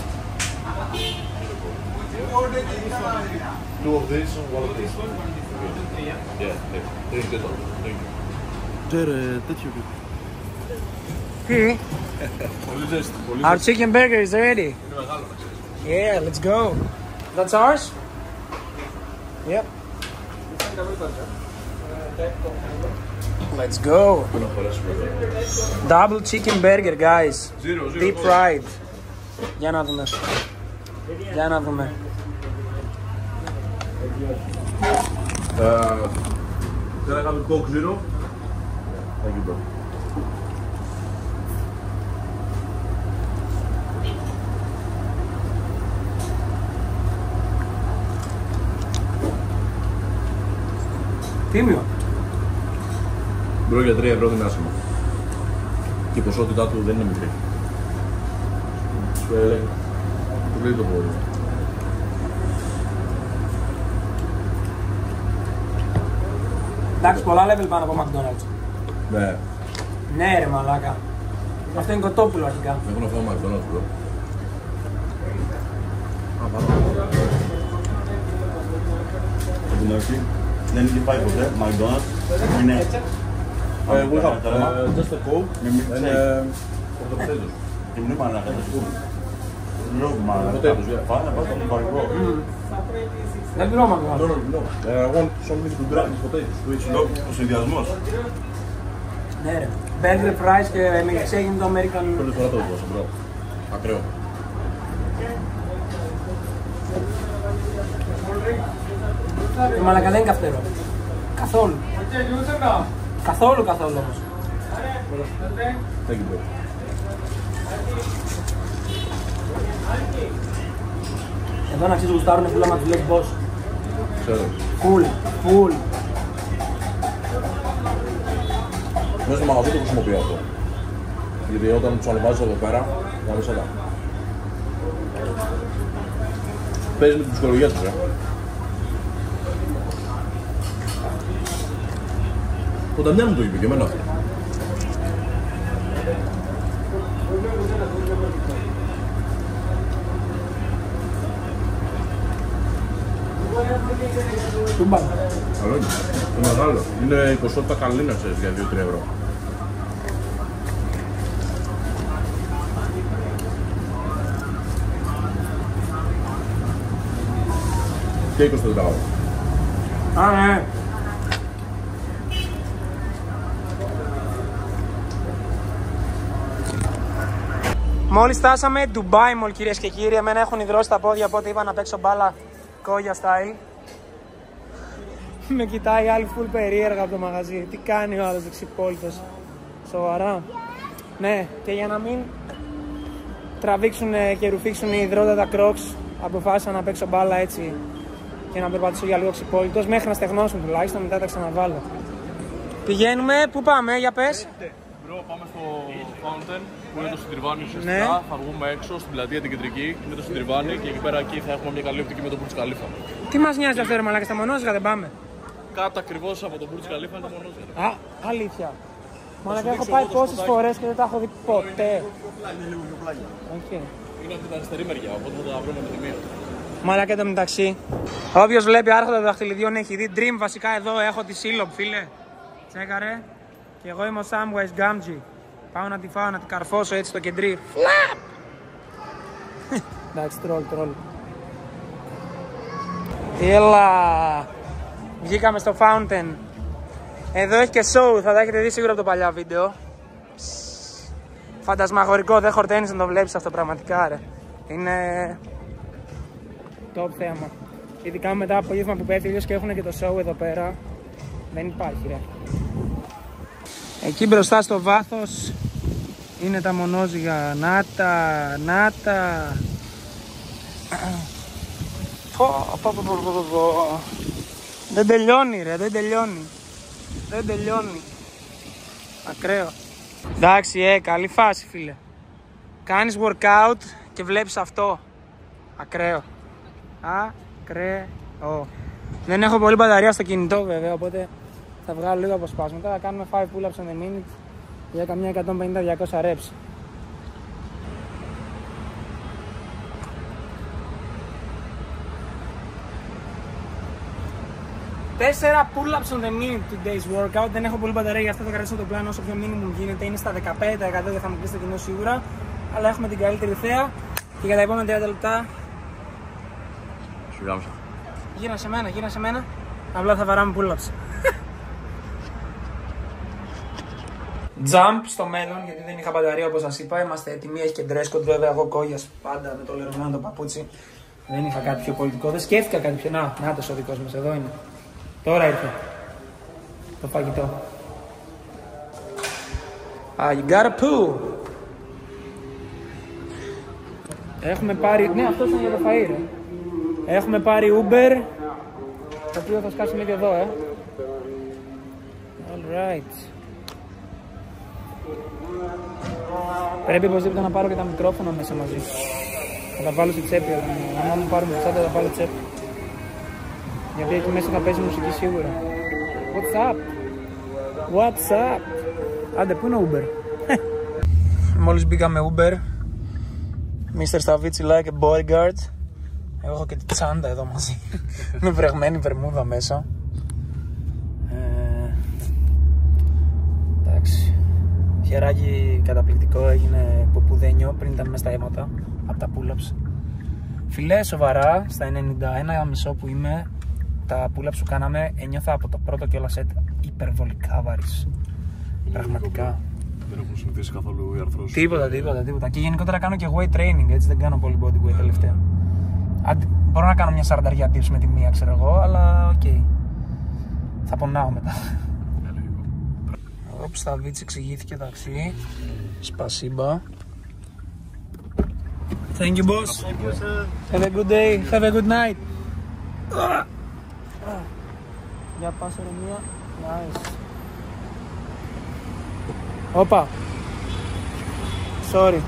[SPEAKER 3] Two of this, one of this. Okay. Yeah, yeah. Thank you. Thank you.
[SPEAKER 5] Τζέρε, τέτοιο.
[SPEAKER 1] Τι?
[SPEAKER 3] Πολύ ζέστη. Πολύ
[SPEAKER 1] Our
[SPEAKER 3] ζέστη.
[SPEAKER 1] chicken burger is ready.
[SPEAKER 3] Είναι μεγάλο να ξέρεις.
[SPEAKER 1] Yeah, let's go. That's ours? Yep. Let's go.
[SPEAKER 3] Να χωρέσουμε εδώ.
[SPEAKER 1] Double chicken burger, guys.
[SPEAKER 3] Zero, zero.
[SPEAKER 1] Deep fried. Για να δούμε. Για να δούμε.
[SPEAKER 3] Uh, can I have a Coke Zero? Thank you, bro.
[SPEAKER 1] Τίμιο.
[SPEAKER 3] Μπρο για τρία ευρώ δεν είναι άσχημα. Και η ποσότητά του δεν είναι μικρή. Σου έλεγα. Του λέει το πόδι.
[SPEAKER 1] Εντάξει, πολλά level πάνω από McDonald's.
[SPEAKER 3] Ναι.
[SPEAKER 1] Ναι ρε μαλάκα. Αυτό είναι κοτόπουλο αρχικά.
[SPEAKER 3] Έχω να φάω McDonald's, bro.
[SPEAKER 4] Την αρχή δεν είχε πάει ποτέ. McDonald's. Είναι.
[SPEAKER 3] Uh, we have uh, just a Coke and uh, for the potatoes.
[SPEAKER 4] Και μην μαλάκα. Λέω μαλάκα.
[SPEAKER 3] Potatoes, yeah.
[SPEAKER 4] Πάνε να πάω στο παρικό.
[SPEAKER 1] Δεν τρώω
[SPEAKER 3] No,
[SPEAKER 1] McDonald's.
[SPEAKER 3] no, no. Uh, I want something to grab these potatoes. To eat.
[SPEAKER 4] Λέω ο συνδυασμός.
[SPEAKER 1] Ναι ρε. Burger fries και milkshake το American.
[SPEAKER 3] Πρώτη φορά το δώσω, bro. Ακραίο.
[SPEAKER 1] Το μαλάκα δεν είναι καυτερό. Καθόλου. Καθόλου καθόλου όμως.
[SPEAKER 3] Thank you, bro.
[SPEAKER 1] Εδώ να ξέρεις γουστάρουνε φούλα μα τους λες boss.
[SPEAKER 3] Ξέρω.
[SPEAKER 1] Full, full.
[SPEAKER 3] Μέσα στο μαγαζί το χρησιμοποιώ αυτό. Γιατί όταν τους ανεβάζεις εδώ πέρα, να λες έλα. Παίζει με την ψυχολογία τους, ε. Ο Νταμιάν μου το είπε και εμένα αυτό.
[SPEAKER 1] Τούμπα.
[SPEAKER 3] Καλό είναι. Είναι μεγάλο. Είναι η ποσότητα καλή να ξέρεις για δύο τρία ευρώ. Και είκοσι τετρά ευρώ.
[SPEAKER 1] Α, ναι. Μόλις φτάσαμε Dubai Mall, κυρίες και κύριοι. Εμένα έχουν υδρώσει τα πόδια, οπότε είπα να παίξω μπάλα κόγια style. Με κοιτάει άλλη full περίεργα από το μαγαζί. Τι κάνει ο άλλος δεξιπόλυτος. Σοβαρά. Ναι, και για να μην τραβήξουν και ρουφήξουν οι υδρότατα Crocs, αποφάσισα να παίξω μπάλα έτσι και να περπατήσω για λίγο ξυπόλυτος μέχρι να στεγνώσουν τουλάχιστον, μετά τα ξαναβάλω. Πηγαίνουμε, πού πάμε, για πες.
[SPEAKER 3] Μπρο, πάμε στο Fountain που είναι το Συντριβάνι ουσιαστικά.
[SPEAKER 1] Ναι.
[SPEAKER 3] Θα βγούμε έξω στην πλατεία την κεντρική, είναι το Συντριβάνι και εκεί πέρα εκεί θα έχουμε μια καλή οπτική με το Burj Khalifa.
[SPEAKER 1] Τι μας νοιάζει αυτό ρε μαλάκα, στα Μονόζυγα δεν πάμε.
[SPEAKER 3] Κάτω ακριβώς από το Burj Khalifa είναι το Μονόζυγα.
[SPEAKER 1] Α, αλήθεια. Μαλάκα έχω πάει πόσες φορές και δεν τα έχω δει ποτέ. Okay.
[SPEAKER 3] Είναι από την αριστερή μεριά, οπότε θα τα βρούμε με τη μία.
[SPEAKER 1] Μαλάκα το μεταξύ. Όποιος βλέπει Άρχοντα των Δαχτυλιδιών έχει δει Dream, βασικά εδώ έχω τη Σύλλοπ, φίλε. Τσέκαρε. Και εγώ είμαι ο Samwise Gamgee. Πάω να τη φάω, να τη καρφώσω έτσι στο κεντρί. Φλαπ! Εντάξει, τρόλ, τρόλ. Έλα! Βγήκαμε στο Fountain. Εδώ έχει και show, θα τα έχετε δει σίγουρα από το παλιά βίντεο. Φαντασμαγορικό, δεν χορταίνεις να το βλέπεις αυτό πραγματικά ρε. Είναι top θέμα. Ειδικά μετά από απόγευμα που πέφτει ήλιος και έχουν και το show εδώ πέρα. Δεν υπάρχει ρε. Εκεί μπροστά στο βάθος είναι τα Μονόζυγα. Νάτα, νάτα. Δεν τελειώνει ρε, δεν τελειώνει. Δεν τελειώνει. Ακραίο. Εντάξει, ε, καλή φάση φίλε. Κάνεις workout και βλέπεις αυτό. Ακραίο. Ακραίο. Δεν έχω πολύ μπαταρία στο κινητό βέβαια, οπότε θα βγάλω λίγο αποσπάσματα. Θα κάνουμε five pull-ups on a minute για καμιά εκατόν πενήντα με διακόσια reps. Τέσσερα pull-ups on the minute today's workout. Δεν έχω πολύ μπαταρία, γι' αυτό θα κρατήσω το πλάνο όσο πιο minimum γίνεται. Είναι στα δεκαπέντε τοις εκατό και θα μου πει το κοινό σίγουρα. Αλλά έχουμε την καλύτερη θέα. Και για τα επόμενα τριάντα λεπτά.
[SPEAKER 3] Σου γάμισα.
[SPEAKER 1] Γύρνα σε μένα, γύρνα σε μένα. Απλά θα βαράμε pull-ups. Jump στο μέλλον, γιατί δεν είχα μπαταρία όπως σας είπα. Είμαστε έτοιμοι, έχει και dress code βέβαια. Εγώ κόγιας πάντα με το λερωμένο το παπούτσι. Δεν είχα κάτι πιο πολιτικό, δεν σκέφτηκα κάτι πιο. Να, να το ο δικός μας, εδώ είναι. Τώρα ήρθε το φαγητό. Ah, you gotta poo. Έχουμε πάρει, ναι αυτός είναι για το φαΐ ρε. Έχουμε πάρει Uber, το οποίο θα σκάσουμε και εδώ, ε. Alright. Πρέπει οπωσδήποτε να πάρω και τα μικρόφωνα μέσα μαζί. Θα τα βάλω στη τσέπη, αν μου πάρουμε τσάντα θα τα βάλω τσέπη. Γιατί εκεί μέσα θα παίζει μουσική σίγουρα. What's up? What's up? Άντε, πού είναι ο Uber? Μόλις μπήκαμε Uber. μίστερ Σταβίτσι like a bodyguard. Εγώ έχω και τη τσάντα εδώ μαζί. Με βρεγμένη βερμούδα μέσα. Ε, εντάξει. Χεράκι καταπληκτικό, έγινε ποπουδένιο πριν ήταν μέσα στα αίματα. Από τα pull-ups. Φιλέ, σοβαρά, στα ενενήντα ένα κόμμα πέντε που είμαι, τα pull-ups που κάναμε ένιωθα από το πρώτο και όλα σετ υπερβολικά βαρύς. Πραγματικά.
[SPEAKER 3] Δεν έχουν συνηθίσει καθόλου οι αρθρώσεις.
[SPEAKER 1] Τίποτα, τίποτα, τίποτα. Και γενικότερα κάνω και weight training, έτσι δεν κάνω πολύ body weight τελευταία. Αντι... Μπορώ να κάνω μια σαρανταριά dips με τη μία, ξέρω εγώ, αλλά οκ. Okay. Θα πονάω μετά. Όπ, στα βίτσι εξηγήθηκε ταξί. Σπασίμπα. Thank you, boss.
[SPEAKER 5] Thank you, sir.
[SPEAKER 1] Have a good day. Have a good night. Για πάσε ρε μία. Nice. Όπα. Sorry.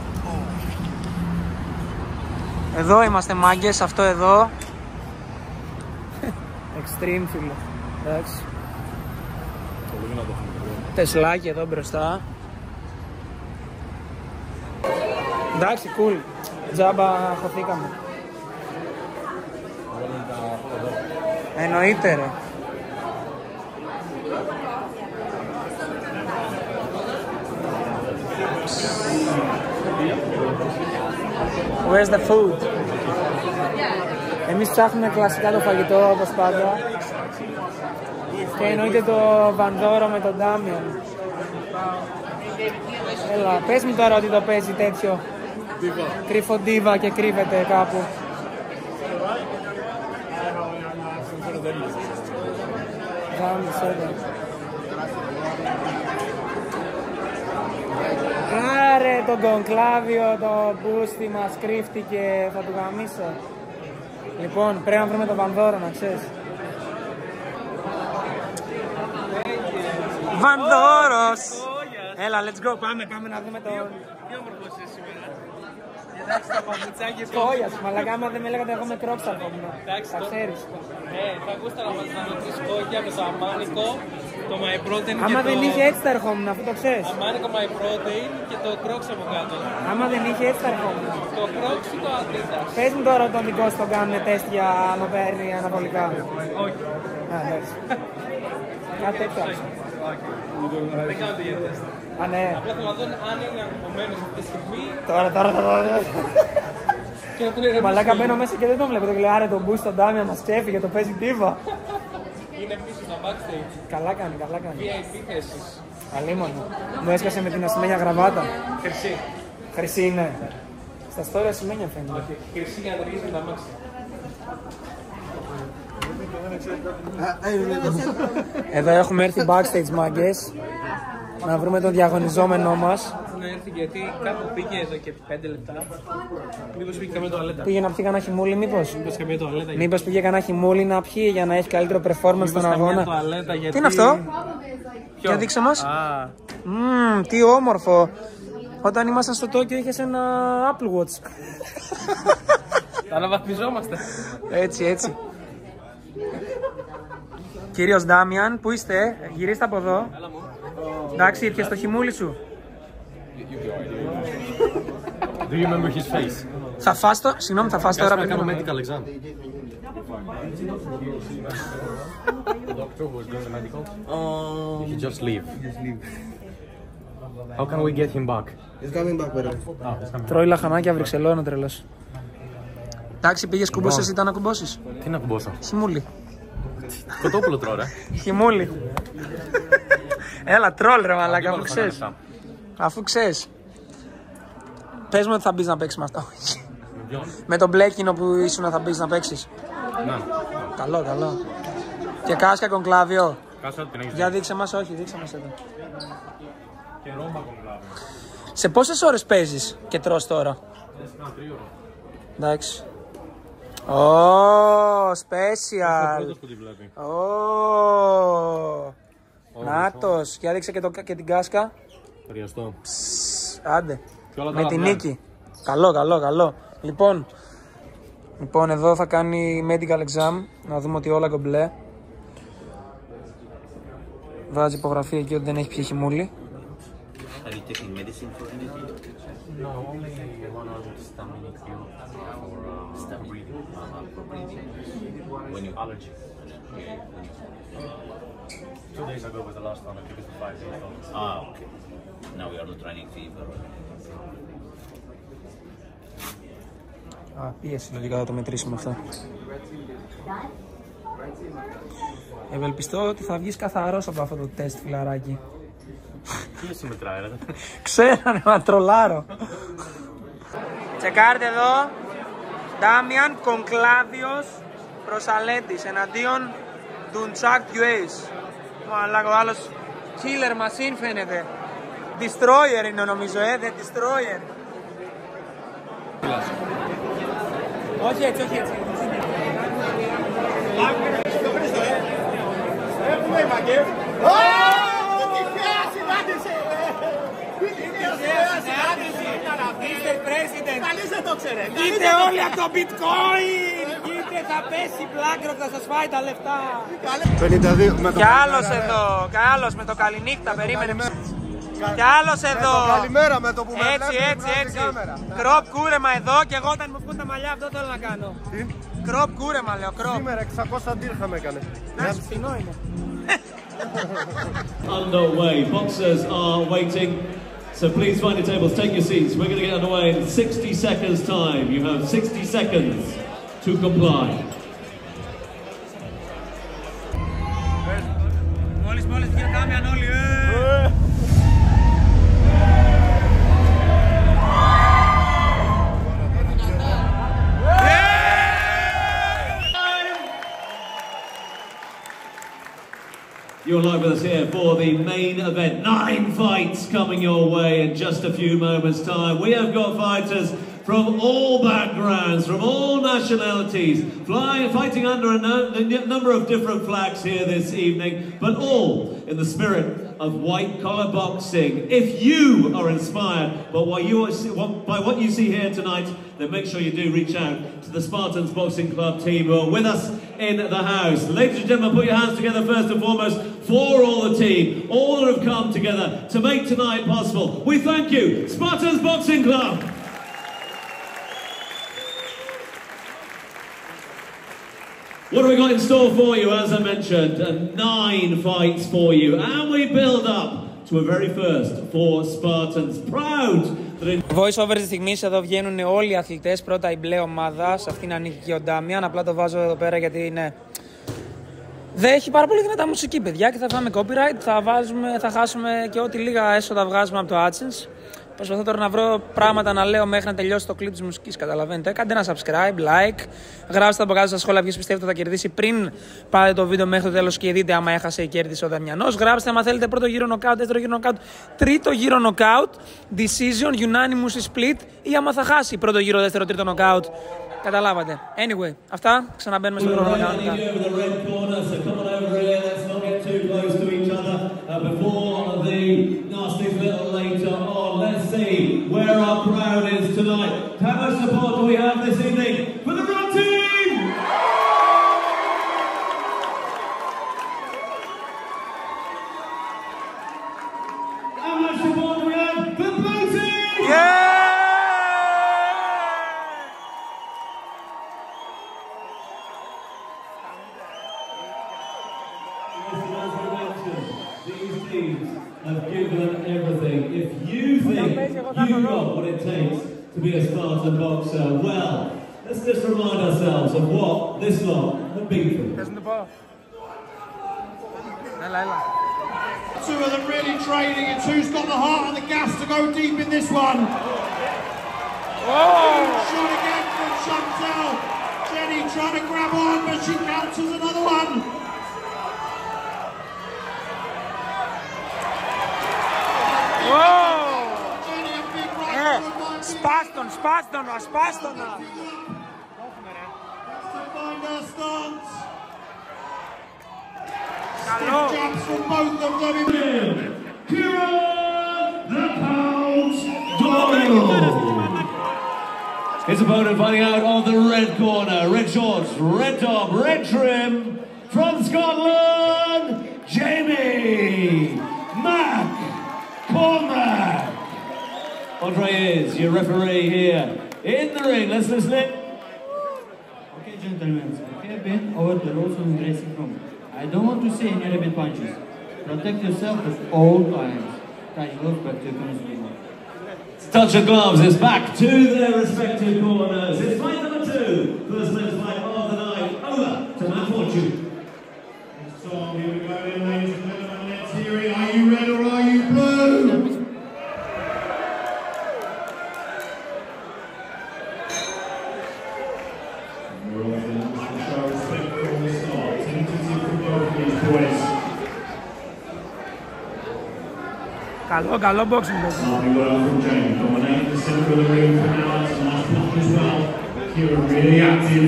[SPEAKER 1] Εδώ είμαστε μάγκες, αυτό εδώ. Extreme φίλε. Εντάξει. Τεσλάκι εδώ μπροστά. Εντάξει, cool. Τζάμπα χωθήκαμε. Εννοείται ρε. Where's the food? Εμείς ψάχνουμε κλασικά το φαγητό όπως πάντα. Και εννοείται το βανδόρο με τον Ντάμιον. Έλα, πες μου τώρα ότι το παίζει τέτοιο κρύφο ντίβα και κρύβεται κάπου. γάμισε. Άρε τον Κονκλάβιο, το μπούστι μας κρύφτηκε, θα του γαμίσω. Λοιπόν, πρέπει να βρούμε τον Βανδόρο, να ξέρεις. Βανδόρος! Έλα, let's go, πάμε, πάμε να δούμε τον...
[SPEAKER 6] Τι όμορφος είσαι σήμερα. Εντάξει, τα παπουτσάκια σου.
[SPEAKER 1] Κόγιας, μαλακά, άμα δεν με λέγατε εγώ με κρόψα ακόμα. Τα ξέρεις.
[SPEAKER 6] Ε, θα γούσταρα να μας δω τρεις κόγια με το αμάνικο, το My Protein και
[SPEAKER 1] άμα
[SPEAKER 6] το...
[SPEAKER 1] δεν είχε έτσι θα ερχόμουν, αφού το ξέρεις.
[SPEAKER 6] Αμάνικο My Protein και το Crocs από κάτω.
[SPEAKER 1] Άμα δεν είχε έτσι θα ερχόμουν.
[SPEAKER 6] Το Crocs ή το Adidas.
[SPEAKER 1] Πες μου τώρα τον δικό σου τον κάνουν τεστ για να παίρνει αναβολικά.
[SPEAKER 6] Όχι.
[SPEAKER 1] Α, εντάξει. Κάτι τέτοιο άκουσα.
[SPEAKER 6] Δεν κάνω τι γίνεται.
[SPEAKER 1] Α, ναι.
[SPEAKER 6] Απλά θέλω να δω αν είναι αγχωμένος αυτή τη στιγμή
[SPEAKER 1] Τώρα, τώρα, τώρα.
[SPEAKER 6] και να τον ηρεμήσω.
[SPEAKER 1] Μαλάκα μπαίνω μέσα και δεν τον βλέπω. Το λέω, άρε τον μπούς στον Ντάμια μας ξέφυγε, το παίζει τίβα.
[SPEAKER 6] Είναι πίσω στα backstage.
[SPEAKER 1] Καλά κάνει, καλά κάνει.
[SPEAKER 6] βι άι πι θέσεις.
[SPEAKER 1] Αλίμονο. Μου έσκασε με την ασημένια γραβάτα.
[SPEAKER 6] Χρυσή.
[SPEAKER 1] Χρυσή είναι. Στα στόρια ασημένια φαίνεται.
[SPEAKER 6] Όχι, χρυσή για να ταιριάζει με τα μάξι.
[SPEAKER 1] Εδώ έχουμε έρθει backstage, μάγκες. Να βρούμε τον διαγωνιζόμενό μας.
[SPEAKER 6] Να έρθει γιατί κάπου πήγε εδώ και πέντε λεπτά. Μήπως πήγε καμία τουαλέτα.
[SPEAKER 1] Πήγε να πιει κανένα χυμούλι, μήπως.
[SPEAKER 6] Μήπως καμία τουαλέτα.
[SPEAKER 1] Μήπως πήγε κανένα χυμούλι να πιει για να έχει καλύτερο performance στον αγώνα.
[SPEAKER 6] Τουαλέτα, γιατί...
[SPEAKER 1] Τι είναι αυτό? Για δείξε μας.
[SPEAKER 6] Α,
[SPEAKER 1] Μμμ, τι όμορφο. Όταν ήμασταν στο Τόκιο είχες ένα Apple Watch.
[SPEAKER 6] αναβαθμιζόμαστε.
[SPEAKER 1] Έτσι, έτσι. Κύριος Ντάμιαν, πού είστε? Γυρίστε από εδώ. Εντάξει, ήρθες στο χυμούλι σου.
[SPEAKER 7] Do you remember his face?
[SPEAKER 1] Θα φας το... Συγγνώμη, θα φας τώρα
[SPEAKER 7] I
[SPEAKER 1] πριν.
[SPEAKER 7] got a medical exam. The doctor who was doing the medical? Um, he just leave. How can we get him back?
[SPEAKER 8] He's coming back, brother.
[SPEAKER 7] Oh, he's coming.
[SPEAKER 1] Τρώει λαχανάκια Βρυξελών, τρελός. Εντάξει, πήγες κουμπόσες, ήταν να κουμπώσεις.
[SPEAKER 7] Τι να κουμπώσω?
[SPEAKER 1] Χυμούλι.
[SPEAKER 7] Κοτόπουλο τρώω, ρε.
[SPEAKER 1] Χυμούλι. Έλα, τρόλ ρε μαλάκα, αφού ξέρεις. Αφού ξέρεις. Πες μου ότι θα μπεις να παίξεις με αυτό. Με τον μπλέκινο που ήσουν θα μπεις να παίξεις.
[SPEAKER 7] Ναι.
[SPEAKER 1] Καλό, καλό. Και κάσκα κονκλάβιο.
[SPEAKER 7] Κάσα την έχεις
[SPEAKER 1] Για
[SPEAKER 7] δει.
[SPEAKER 1] δείξε μας, όχι, δείξε μας εδώ.
[SPEAKER 7] Και Ρώμα κονκλάβιο.
[SPEAKER 1] Σε πόσες ώρες παίζεις και τρως τώρα? Εντάξει. Ω, special.
[SPEAKER 7] Πρώτος που τη βλέπει.
[SPEAKER 1] Ω, νάτος. Για δείξε και, το, και την κάσκα.
[SPEAKER 7] Ευχαριστώ.
[SPEAKER 1] Άντε.
[SPEAKER 7] Και όλα τα
[SPEAKER 1] Με
[SPEAKER 7] άλλα
[SPEAKER 1] την
[SPEAKER 7] μπλε.
[SPEAKER 1] νίκη. Καλό, καλό, καλό. Λοιπόν, λοιπόν, εδώ θα κάνει medical exam. Να δούμε ότι όλα κομπλέ. Βάζει υπογραφή εκεί ότι δεν έχει πιει χυμούλι.
[SPEAKER 9] Are you taking medicine for anything?
[SPEAKER 7] No, only one on stomach for uh, breathing.
[SPEAKER 9] For breathing. When you allergy.
[SPEAKER 7] Two days ago was the last time I took it for five days.
[SPEAKER 9] Ah, okay. Now we are not running fever.
[SPEAKER 1] Α, πίεση λογικά θα το μετρήσουμε αυτό. Ευελπιστώ ότι θα βγεις καθαρός από αυτό το τεστ, φιλαράκι.
[SPEAKER 7] Τι εσύ μετράει, ρε.
[SPEAKER 1] Ξέρανε, μα τρολάρω. Τσεκάρτε εδώ. Ντάμιαν Κονκλάβιος Προσαλέτης εναντίον Ντουντσάκ Γιουέις. Μαλάκα, ο άλλος killer machine φαίνεται. Destroyer είναι νομίζω, ε, the Destroyer. Όχι έτσι, όχι έτσι.
[SPEAKER 8] Έχουμε η Μαγκεύ. Τι φαία συνάντηση! Τι φαία συνάντηση!
[SPEAKER 1] μίστερ President.
[SPEAKER 8] Κανείς δεν το ξέρε.
[SPEAKER 1] Κοίτε όλοι από το bitcoin! Κοίτε θα πέσει η BlackRock, θα σας φάει τα λεφτά.
[SPEAKER 8] πενήντα δύο με το
[SPEAKER 1] Κι άλλος εδώ, κι άλλος με το καληνύχτα, περίμενε. Κι άλλος εδώ.
[SPEAKER 8] καλημέρα με το που με
[SPEAKER 1] Έτσι,
[SPEAKER 8] βλέπει,
[SPEAKER 1] έτσι,
[SPEAKER 8] βγάζει
[SPEAKER 1] έτσι.
[SPEAKER 8] κάμερα.
[SPEAKER 1] Κροπ κούρεμα εδώ και εγώ όταν μου βγουν τα μαλλιά αυτό θέλω να κάνω. Κροπ κούρεμα λέω, κροπ.
[SPEAKER 8] Σήμερα εξακόσια δίρχα με έκανε.
[SPEAKER 1] Εντάξει, φθηνό είναι.
[SPEAKER 10] Underway. Boxers are waiting, so please find your tables, take your seats. We're going to get underway in sixty seconds time. You have sixty seconds to comply.
[SPEAKER 1] Μόλις, μόλις βγήκε Ντάμιαν όλοι, ε!
[SPEAKER 10] you're live with us here for the main event. Nine fights coming your way in just a few moments' time. We have got fighters from all backgrounds, from all nationalities, flying, fighting under a, no, a number of different flags here this evening, but all in the spirit of white-collar boxing. If you are inspired by what, you are, by what you see here tonight, then make sure you do reach out to the Spartans Boxing Club team who are with us in the house. Ladies and gentlemen, put your hands together first and foremost for all the team, all that have come together to make tonight possible. We thank you, Spartans Boxing Club. What have we got in store for you, as I mentioned? Uh, nine fights for you. And we build up to a very first for Spartans. Proud that in...
[SPEAKER 1] Voice over της στιγμής, εδώ βγαίνουν όλοι οι αθλητές. Πρώτα η μπλε ομάδα, σε αυτήν ανήκει και ο Ντάμιαν. Απλά το βάζω εδώ πέρα γιατί είναι... Δεν έχει πάρα πολύ δυνατά μουσική, παιδιά, και θα φάμε copyright. Θα, βάζουμε, θα χάσουμε και ό,τι λίγα έσοδα βγάζουμε από το AdSense. Προσπαθώ τώρα να βρω πράγματα να λέω μέχρι να τελειώσει το κλιπ της μουσικής, καταλαβαίνετε. Κάντε ένα subscribe, like, γράψτε από κάτω στα σχόλια ποιος πιστεύετε θα κερδίσει πριν πάτε το βίντεο μέχρι το τέλος και δείτε άμα έχασε ή κέρδισε ο Δαμιανός. Γράψτε άμα θέλετε πρώτο γύρο knockout, δεύτερο γύρο knockout, τρίτο γύρο knockout, decision, unanimous split ή άμα θα χάσει πρώτο γύρο, δεύτερο, τρίτο knockout. Καταλάβατε. Anyway, αυτά, ξαναμπαίνουμε στο πρόγραμμα κανονικά.
[SPEAKER 10] Let's see where our crowd is tonight. How much support do we have this evening for the Red Team? How much support do we have for the Blue Team? Yeah! These teams have given everything. If you think you've got what it takes to be a Spartan boxer, well, let's just remind ourselves of what this lot have been through.
[SPEAKER 11] Two of them really training, and two's got the heart and the gas to go deep in this one. Oh! Shot again from Chantal. Jenny trying to grab on, but she counters another one.
[SPEAKER 1] Whoa! Σπάστον, σπάστον, ασπάστον! Καλό!
[SPEAKER 10] Kieran the Pound Doyle! His opponent fighting out on the red corner, red shorts, red top, red trim, from Scotland, Jamie McCormack! Andre is your referee here in the ring. Let's listen in.
[SPEAKER 12] Okay, gentlemen, we have been over the rules of the dressing room. I don't want to see any rabbit punches. Protect yourself at all times. Touch gloves back to the
[SPEAKER 10] Touch of gloves is back to their respective corners. It's fight number two. First men's fight of the night. Over to Matt Fortune.
[SPEAKER 11] So here we go, ladies and gentlemen. Let's hear it. Are you red or are you blue?
[SPEAKER 1] Καλό, καλό boxing.
[SPEAKER 11] Dominating the center of the ring for now. That's a nice block as well. Kieran really active.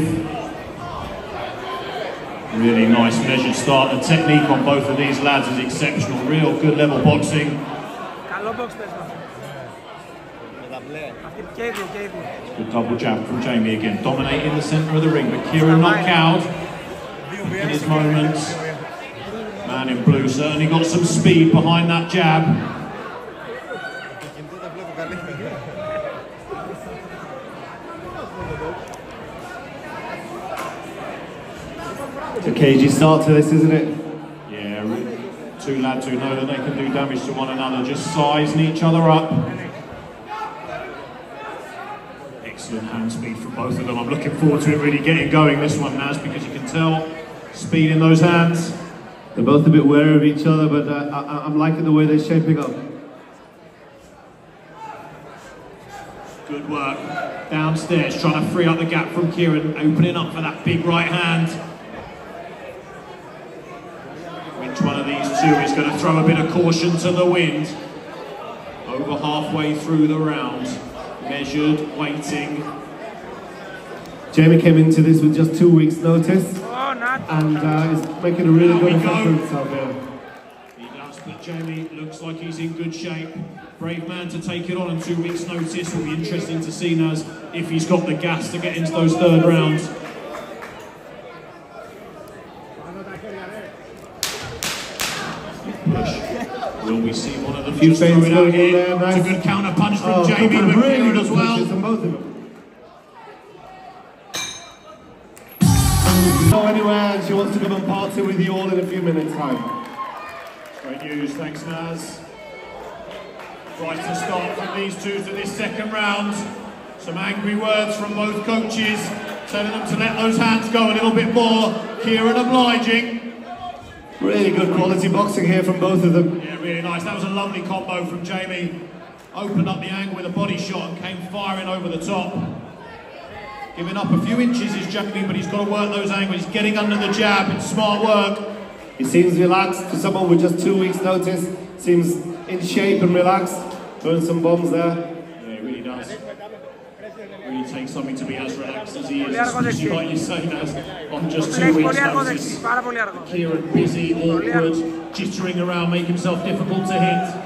[SPEAKER 11] Really nice measured start. The technique on both of these lads is exceptional. Real good level boxing.
[SPEAKER 1] Καλό box πέσμα.
[SPEAKER 11] Good double jab from Jamie again. Dominating the center of the ring, but Kieran knocked out in his moments. Man in blue certainly got some speed behind that jab.
[SPEAKER 13] It's a cagey start to this, isn't it?
[SPEAKER 11] Yeah, two lads who know that they can do damage to one another, just sizing each other up. Excellent hand speed from both of them. I'm looking forward to it really getting going, this one, Naz, because you can tell speed in those hands.
[SPEAKER 13] They're both a bit wary of each other, but uh, I, I'm liking the way they're shaping up.
[SPEAKER 11] Good work. Downstairs, trying to free up the gap from Kieran, opening up for that big right hand. Which one of these two two is going to throw a bit of caution to the wind. Over halfway through the round. Measured, waiting.
[SPEAKER 13] Jamie came into this with just two weeks' notice, and uh, is making a really good effort for himself here.
[SPEAKER 11] He does, but Jamie looks like he's in good shape. Brave man to take it on in two weeks' notice. Will be interesting to see, Naz, if he's got the gas to get into those third rounds. Push. Will we see one of the few throw it out here? There, nice. It's a good counter punch from oh, Jamie, but really good as well.
[SPEAKER 13] From both of them. Go anywhere, and she wants to come and party with you all in a few minutes' time.
[SPEAKER 11] Great news, thanks Naz. Right to start from these two to this second round. Some angry words from both coaches, telling them to let those hands go a little bit more. Kieran obliging.
[SPEAKER 13] Really good quality boxing here from both of them.
[SPEAKER 11] Yeah, really nice. That was a lovely combo from Jamie. Opened up the angle with a body shot and came firing over the top. Giving up a few inches is Jamie, but he's got to work those angles. He's getting under the jab. It's smart work.
[SPEAKER 13] He seems relaxed for someone with just two weeks' notice. Seems in shape and relaxed. Throwing some bombs there.
[SPEAKER 11] Yeah, he really does. Really takes something to be as relaxed as he is, especially like you say, Naz, on just two weeks' notice. Kieran busy, awkward, jittering around, make himself difficult to hit.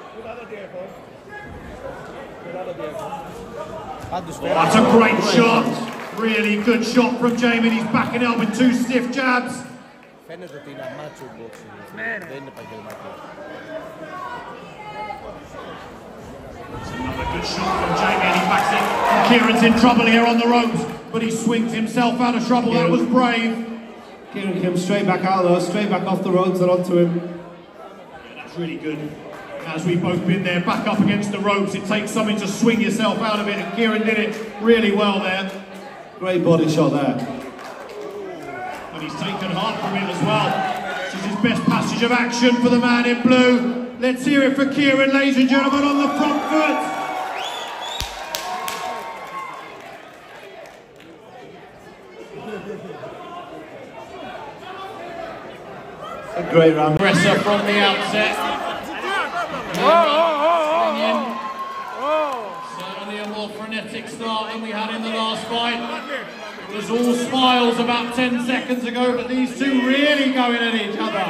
[SPEAKER 11] That's a great shot. Really good shot from Jamie. He's backing it up with two stiff jabs.
[SPEAKER 8] Φαίνεται ότι είναι amateur boxing. Δεν είναι επαγγελματίας.
[SPEAKER 11] Another good shot from Jamie and he backs it. Kieran's in trouble here on the ropes, but he swings himself out of trouble. That was brave.
[SPEAKER 13] Kieran came straight back out though, straight back off the ropes and onto him.
[SPEAKER 11] Yeah, that's really good. As we've both been there, back up against the ropes, it takes something to swing yourself out of it, and Kieran did it really well there.
[SPEAKER 13] Great body shot there.
[SPEAKER 11] And he's taken hard from it as well. This is his best passage of action for the man in blue. Let's hear it for Kieran, ladies and gentlemen, on the front foot.
[SPEAKER 13] A great round.
[SPEAKER 11] Presser from the outset.
[SPEAKER 6] Oh, oh, oh, oh, oh.
[SPEAKER 11] Certainly a more frenetic start than we had in the last fight. It was all smiles about ten seconds ago, but these two really going at each other.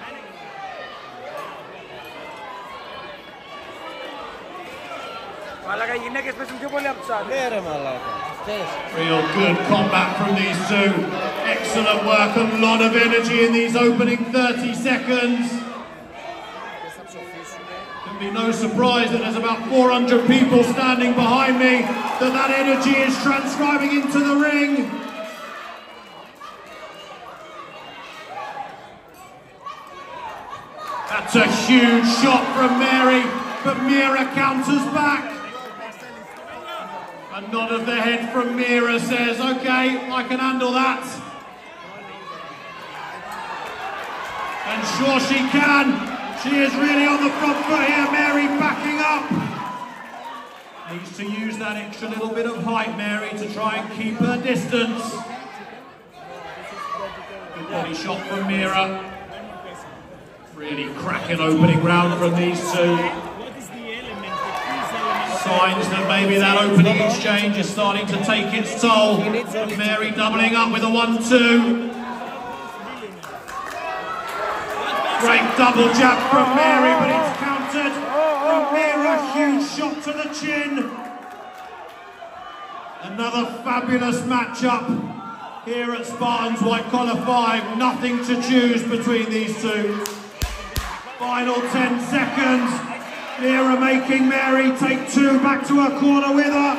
[SPEAKER 6] Μαλάκα, οι γυναίκες παίζουν πιο πολύ από τους άντρες.
[SPEAKER 8] Ναι ρε μαλάκα.
[SPEAKER 11] Real good combat from these two. Excellent work, a lot of energy in these opening thirty seconds. Can be no surprise that there's about four hundred people standing behind me, that that energy is transcribing into the ring. That's a huge shot from Mary, but Mira counters back. A nod of the head from Mira says, okay, I can handle that. And sure she can. She is really on the front foot here, Mary backing up. Needs to use that extra little bit of height, Mary, to try and keep her distance. Good body shot from Mira. Really cracking opening round from these two. Signs that maybe that opening exchange is starting to take its toll. Mary doubling up with a one two. Great double jab from Mary, but it's countered. From Mira, huge shot to the chin. Another fabulous matchup here at Spartans White Collar five. Nothing to choose between these two. Final ten seconds. Mira making Mary take two back to her corner with her.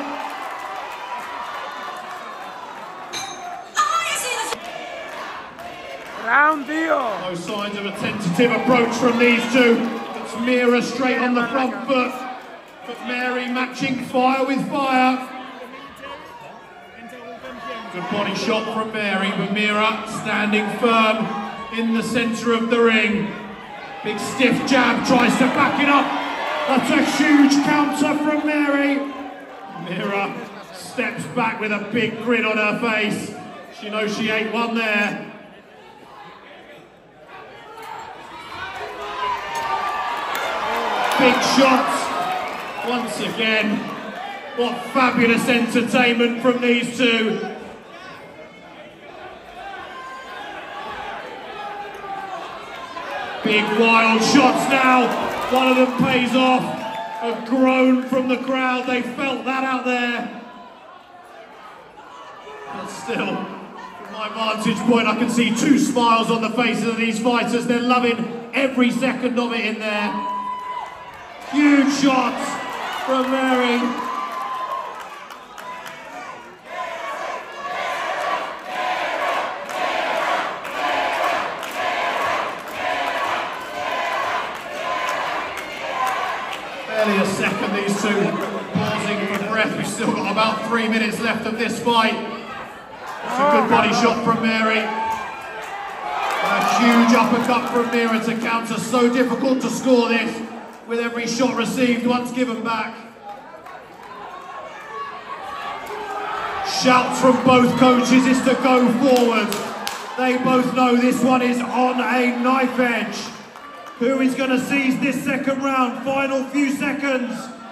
[SPEAKER 6] Round deal.
[SPEAKER 11] No signs of a tentative approach from these two. It's Mira straight on the front foot, but Mary matching fire with fire. Good body shot from Mary, but Mira standing firm in the centre of the ring. Big stiff jab, tries to back it up. That's a huge counter from Mary. Mira steps back with a big grin on her face. She knows she ain't one there. Big shots once again. What fabulous entertainment from these two. Big wild shots now. One of them pays off. A groan from the crowd. They felt that out there. But still, from my vantage point, I can see two smiles on the faces of these fighters. They're loving every second of it in there. Huge shots from Mary. Barely a second, these two pausing for breath. We've still got about three minutes left of this fight. It's a good body shot from Mary. And a huge uppercut from Mira to counter. So difficult to score this with every shot received once given back. Shouts from both coaches is to go forward. They both know this one is on a knife edge. Who is going to seize this second round? Final few seconds.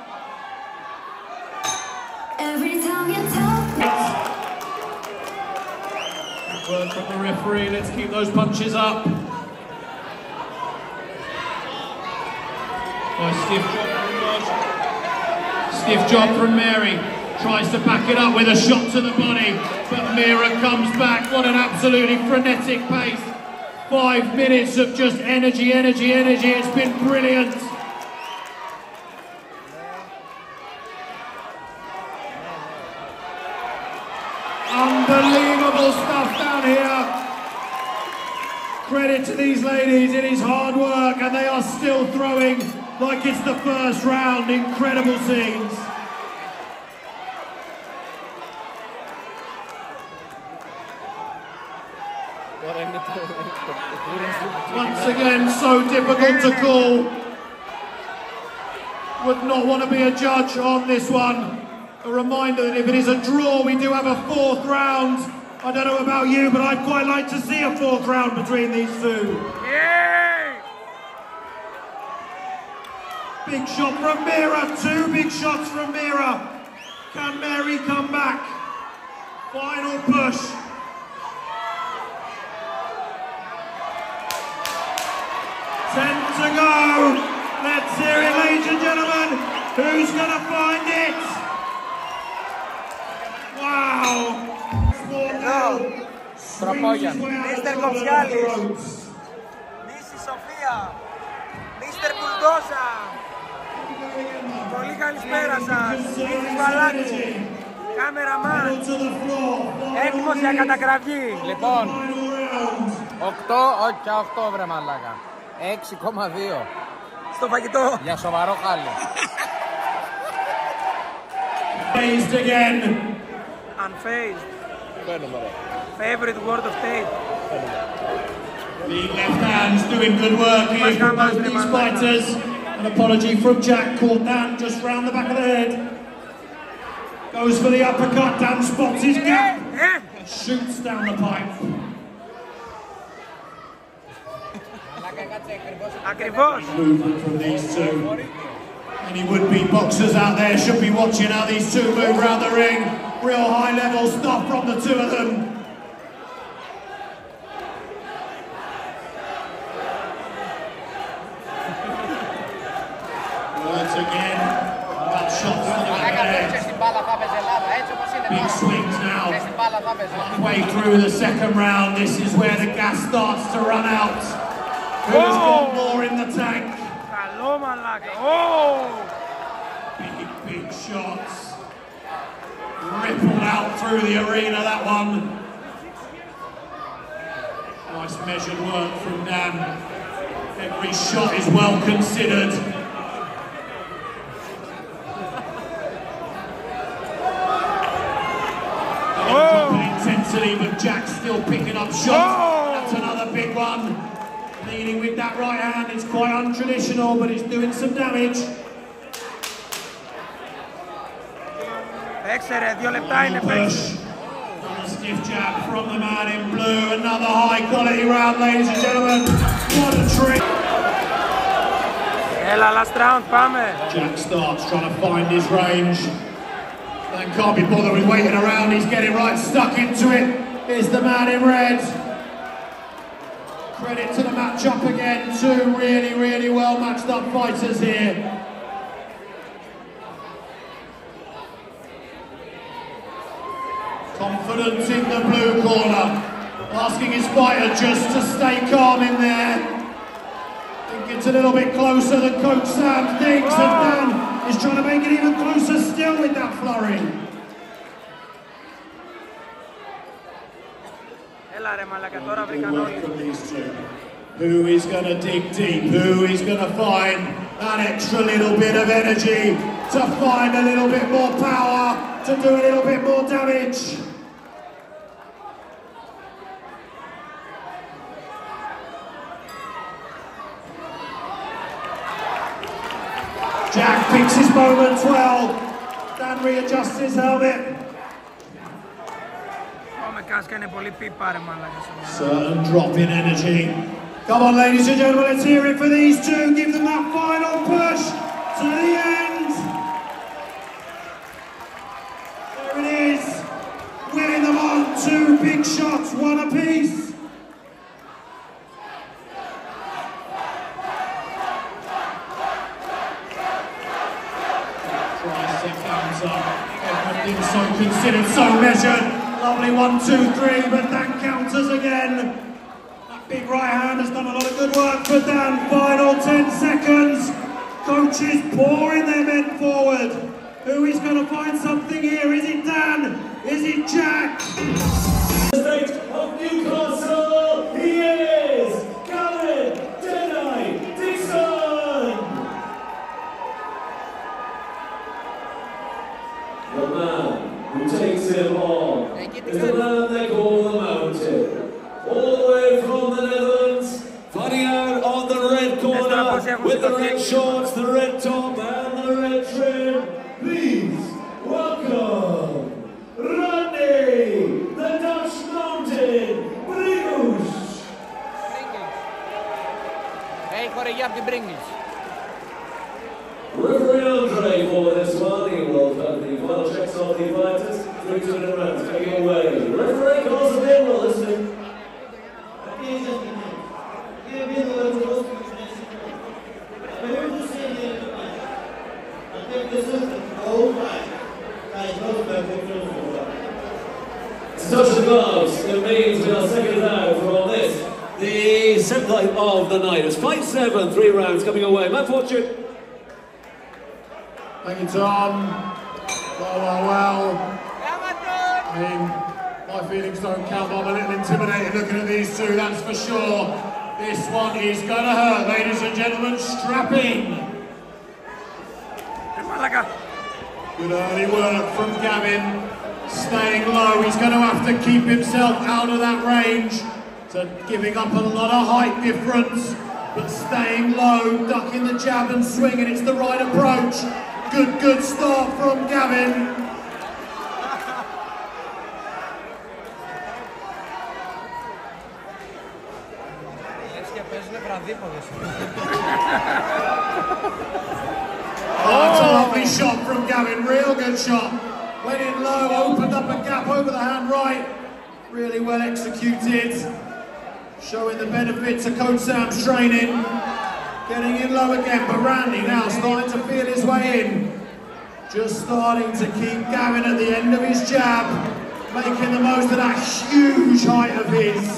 [SPEAKER 14] Every time you talk.
[SPEAKER 11] Word from the referee. Let's keep those punches up. Nice stiff job from Stiff job from Mary. Tries to back it up with a shot to the body, but Mira comes back. What an absolutely frenetic pace. Five minutes of just energy, energy, energy. It's been brilliant. Unbelievable stuff down here. Credit to these ladies. It is hard work and they are still throwing like it's the first round. Incredible scenes. Once again, so difficult to call. Would not want to be a judge on this one. A reminder that if it is a draw, we do have a fourth round. I don't know about you, but I'd quite like to see a fourth round between these two. Yeah! Big shot from Mira, two big shots from Mira. Can Mary come back? Final push. Ten to go. Let's hear it, ladies and gentlemen. Who's gonna find it? Wow.
[SPEAKER 1] Τροπόγιαν. Μίστερ Κοψιάλης. Μίση Σοφία. Μίστερ Μπουλντόζα. Πολύ καλησπέρα σας. Μίσης Βαλάκη. Κάμεραμαν. Έτοιμος για καταγραφή. Λοιπόν. οκτώ, όχι πια οκτώ βρε μαλάκα. έξι κόμμα δύο. Στο φαγητό. Για σοβαρό χάλι.
[SPEAKER 11] Unfazed again.
[SPEAKER 1] Unfazed. Favorite word of tape.
[SPEAKER 11] The left hand's doing good work here for both these fighters. An apology from Jack, caught Dan just round the back of the head. Goes for the uppercut, Dan spots his gap. Shoots down the pipe. Movement from these two. Any would-be boxers out there should be watching how these two move around the ring. Real high-level stuff from the two of them. Words again. About shots to the back of the head. Big swings now. Halfway through the second round, this is where the gas starts to run out. Who's got more in the tank? Oh! Big, big shots. Rippled out through the arena, that one. Nice measured work from Dan. Every shot is well considered. Oh! Intensity, but Jack's still picking up shots. Oh! That's another big one. Leading with that right hand, it's quite untraditional, but it's doing some damage.
[SPEAKER 1] Έξερε, δύο λεπτά είναι παίξει.
[SPEAKER 11] Stiff jab from the man in blue. Another high quality round, ladies and gentlemen. What a treat.
[SPEAKER 1] Έλα, last round, πάμε.
[SPEAKER 11] Jack starts trying to find his range. Then can't be bothered with waiting around. He's getting right stuck into it. Here's the man in red. Credit to the match-up again. Two really, really well matched up fighters here. Confidence in the blue corner. Asking his fighter just to stay calm in there. Think it's a little bit closer than Coach Sam thinks, and Dan is trying to make it even closer still with that flurry.
[SPEAKER 1] Έλα ρε μαλάκα, τώρα βρήκαν όλοι.
[SPEAKER 11] Who is going to dig deep? Who is going to find that extra little bit of energy to find a little bit more power, to do a little bit more damage? Jack picks his moments well. Dan readjusts his helmet. Certain drop in energy. Come on, ladies and gentlemen, let's hear it for these two. Give them that final push to the end. There it is. Winning them on. Two big shots, one apiece. Everything so considered, so measured. Lovely one, two, three, but Dan counters again. That big right hand has done a lot of good work for Dan. Final ten seconds. Coaches pouring their men forward. Who is going to find something here? Is it Dan? Is it Jack?
[SPEAKER 10] The state of Newcastle, he is Gavin Denai Dixon. The man who takes him on is the man they call the Mountain. All the way from the Netherlands, fighting out on the red corner with the red shorts, the red top and the red trim. Please welcome Randy, the Dutch Mountain, Bringus.
[SPEAKER 8] Hey, correggia di Bringus.
[SPEAKER 10] Referee Andre for this one, he will have the final checks of the fighters. Three to the round, taking away. Referee calls it in, we're listening. To touch the gloves, it means we are seconds out from this. The seventh fight of the night. It's fight seven, three rounds coming away. Matt Fortune.
[SPEAKER 11] Thank you, Tom. Well, well, well. I mean, my feelings don't count, but I'm a little intimidated looking at these two, that's for sure. This one is going to hurt, ladies and gentlemen. Strapping. Good early work from Gavin. Staying low, he's going to have to keep himself out of that range. So giving up a lot of height difference, but staying low, ducking the jab and swinging. It's the right approach. Good, good start from Gavin. Oh, that's a lovely shot from Gavin, real good shot. Went in low, opened up a gap over the hand right. Really well executed. Showing the benefits of Coach Sam's training. Getting in low again, but Randy now starting to feel his way in. Just starting to keep Gavin at the end of his jab. Making the most of that huge height of his.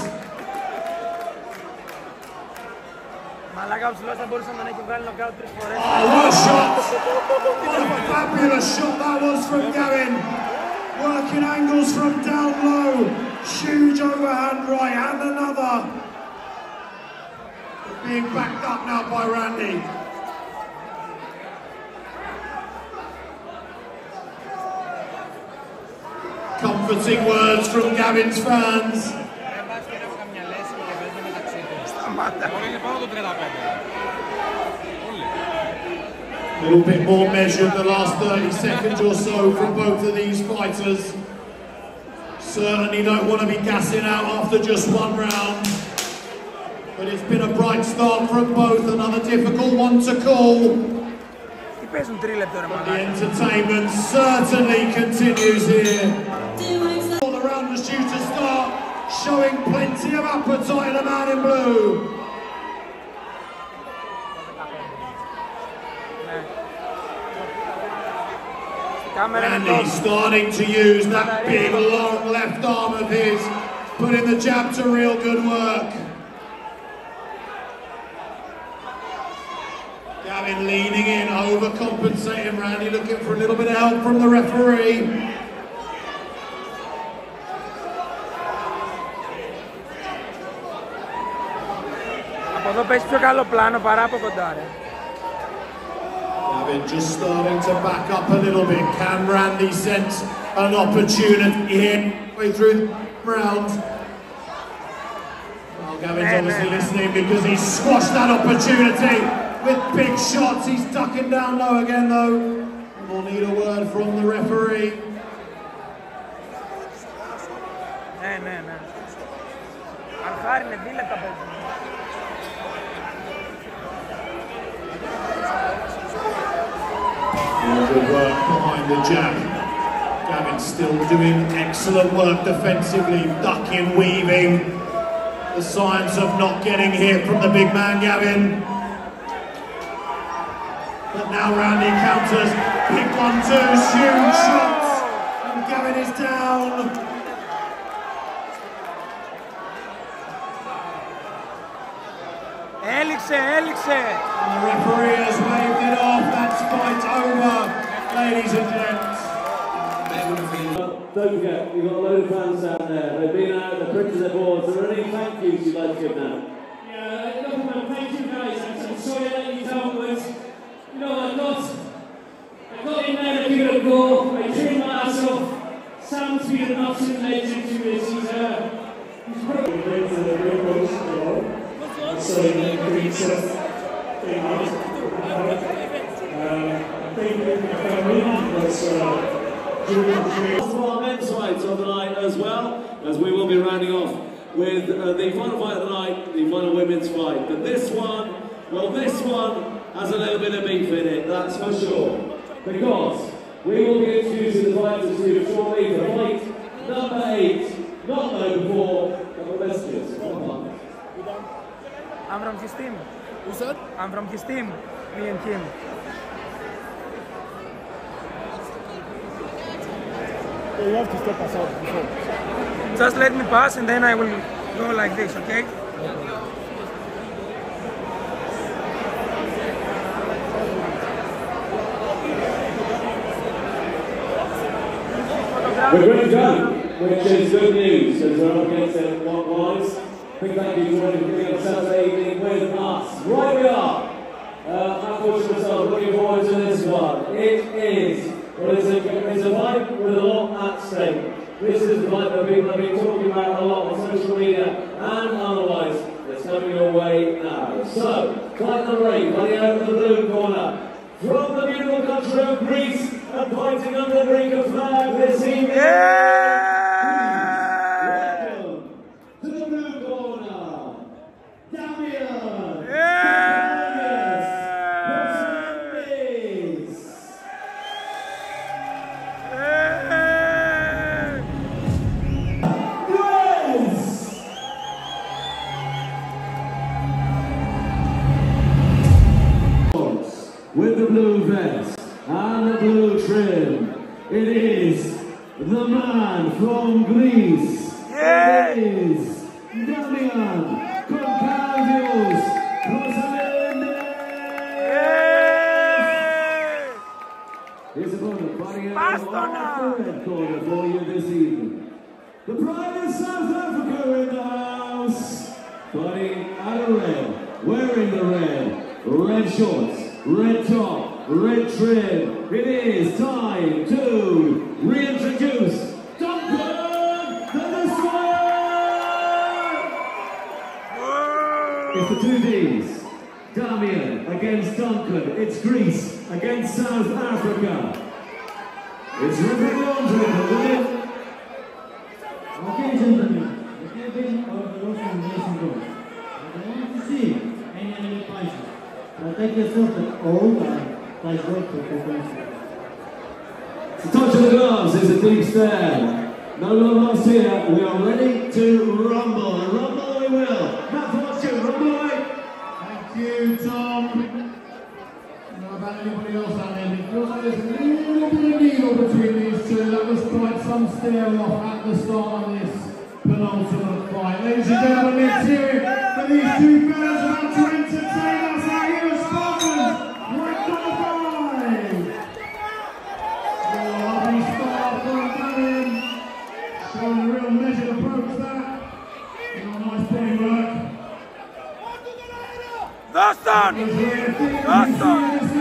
[SPEAKER 1] Μαλάκα ψηλός θα μπορούσε να έχει βγάλει νοκάουτ τρεις φορές.
[SPEAKER 11] Oh, what a shot! What a fabulous shot that was from Gavin. Working angles from down low. Huge overhand right and another. Being backed up now by Randy. Comforting words from Gavin's fans. A little bit more measured the last thirty seconds or so from both of these fighters. Certainly don't want to be gassing out after just one round. But it's been a bright start from both, another difficult one to call. But the entertainment certainly continues here. All around the shooter start, showing plenty of appetite, the man in blue. And he's starting to use that big long left arm of his, putting the jab to real good work. Gavin leaning in, overcompensating. Randy looking for a little bit of help from the referee.
[SPEAKER 1] Από εδώ παίζει πιο καλό πλάνο παρά από κοντά, ρε.
[SPEAKER 11] Gavin just starting to back up a little bit. Can Randy sense an opportunity here way through the round? Well, Gavin's obviously listening because he's squashed that opportunity with big shots. He's ducking down low again though. We'll need a word from the referee.
[SPEAKER 1] Ναι, ναι, ναι. Αρχάρι είναι δίλεπτα παίζει.
[SPEAKER 11] Good work behind the jab. Gavin still doing excellent work defensively, ducking, weaving. The signs of not getting hit from the big man, Gavin. But now Randy counters, big one, two, huge shots, and Gavin is down.
[SPEAKER 1] Έληξε, έληξε.
[SPEAKER 11] And the referee has waved it off. That's fight over, ladies and gents.
[SPEAKER 10] Don't forget, we've got a load of fans out there. They've been out, they're printing their boards. Are there any thank yous you'd like to give now?
[SPEAKER 15] Yeah, look, thank you guys. I'm sorry I let you down, but you know, I got, I got in there to give it a go. I trained my ass off. Sam's been an absolute legend to this. He's, uh, he's probably great for the real coach, you know. So, in the green stuff, thing out. I think my family was, uh,
[SPEAKER 10] For our men's fights of the night as well, as we will be rounding off with uh, the final fight of the night, the final women's fight. But this one, well, this one has a little bit of beef in it, that's for sure. Because we will be introducing the fighters to you shortly for fight number eight, not known before, but let's do it.
[SPEAKER 1] I'm from his team. Who said? I'm from his team, me and him.
[SPEAKER 16] You have to step us out before.
[SPEAKER 1] Just let me pass and then I will go like this, okay?
[SPEAKER 10] We're going to go, which is good news, as we're up against it clockwise. Big thank you for everything on Saturday evening with us. Right we are. Uh, unfortunately, myself, looking forward to this one. It is, well, it's a, it's a fight with a lot at stake. This is the fight that people have been talking about a lot on social media and otherwise. It's coming your way now. So, fight number eight, fighting out of the blue corner. From the beautiful country of Greece and fighting under the Greek flag this evening.
[SPEAKER 1] Yeah!
[SPEAKER 10] Welcome to the blue corner, Damian.
[SPEAKER 1] Yeah!
[SPEAKER 10] With the blue vest and the blue trim, it is the man from Greece.
[SPEAKER 1] Yeah.
[SPEAKER 10] It is Damian Konkadios Rosalende.
[SPEAKER 1] Yeah.
[SPEAKER 10] His opponent fighting out of the red corner for you this evening. The pride of South Africa in the house, fighting out of red, wearing the red, red shorts. Red top, red trim. It is time to reintroduce Duncan the Destroyer! It's the two Ds. Damian against Duncan. It's Greece against South Africa. It's Reverend Andre, isn't it?
[SPEAKER 12] Okay, gentlemen. The captain of the Russian Nation Goal. don't want to see any enemy punches. Protect yourself at all times. Touch God for frequency.
[SPEAKER 10] The touch of the gloves is a deep stand. No love lost here. We are ready to rumble. And rumble we will. Matt Fortune, rumble away.
[SPEAKER 11] Thank you, Tom. I don't know about anybody else out there, but it feels like there's a little bit of needle between these two. That was quite some stare off at the start of this penultimate fight. Ladies and gentlemen, let's hear it for these two fellas about to entertain us out here at Spartans. Right on the five. Oh, lovely start from Damian. Showing a real measured approach there. Nice body work.
[SPEAKER 1] Doston! Doston!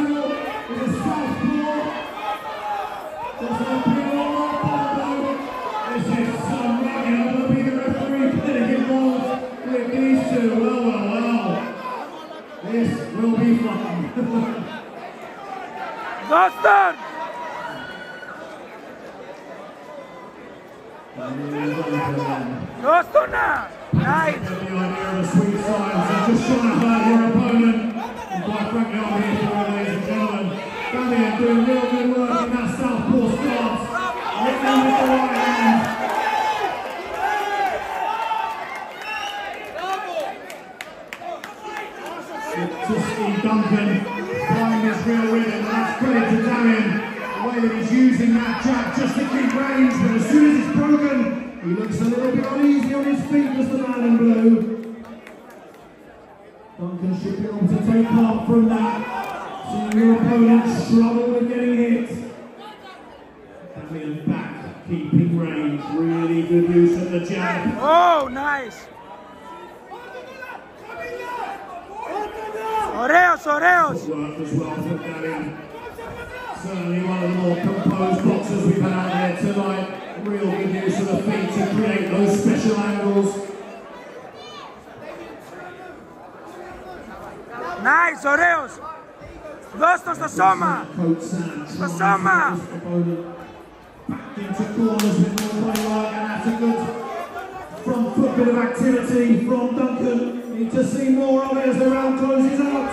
[SPEAKER 11] This is some running. I'm going to be the referee getting involved with these two. Well, well, well. This will be fun.
[SPEAKER 1] Doston! Doston now! Nice!
[SPEAKER 11] The idea of the sweet science is just trying to hurt your opponent. And quite frankly, I'm here for it, ladies and gentlemen. Damian doing real good work in that southpaw stance. Hitting him with the right hand. To Steve Duncan, finding his real rhythm, and that's credit to Damian. The way that he's using that jab just to keep range, but as soon as it's broken, he looks a little bit uneasy on his feet, Mister Man in Blue. Duncan should be able to take heart from that. Seeing your opponent struggle with getting hit. Damian back, keeping range. Really good use of the jab.
[SPEAKER 1] Oh, nice! Oreos, Oreos!
[SPEAKER 11] Work as well from Damian. Certainly one of the more composed boxers we've had out there tonight. Real good use of the feet to create those special angles.
[SPEAKER 1] Nice, Oreos! Δώσ' το στο σώμα! Στο σώμα!
[SPEAKER 11] Back into corners with more play work, and that's a good front foot bit of activity from Duncan. Need to see more of it as the round closes out.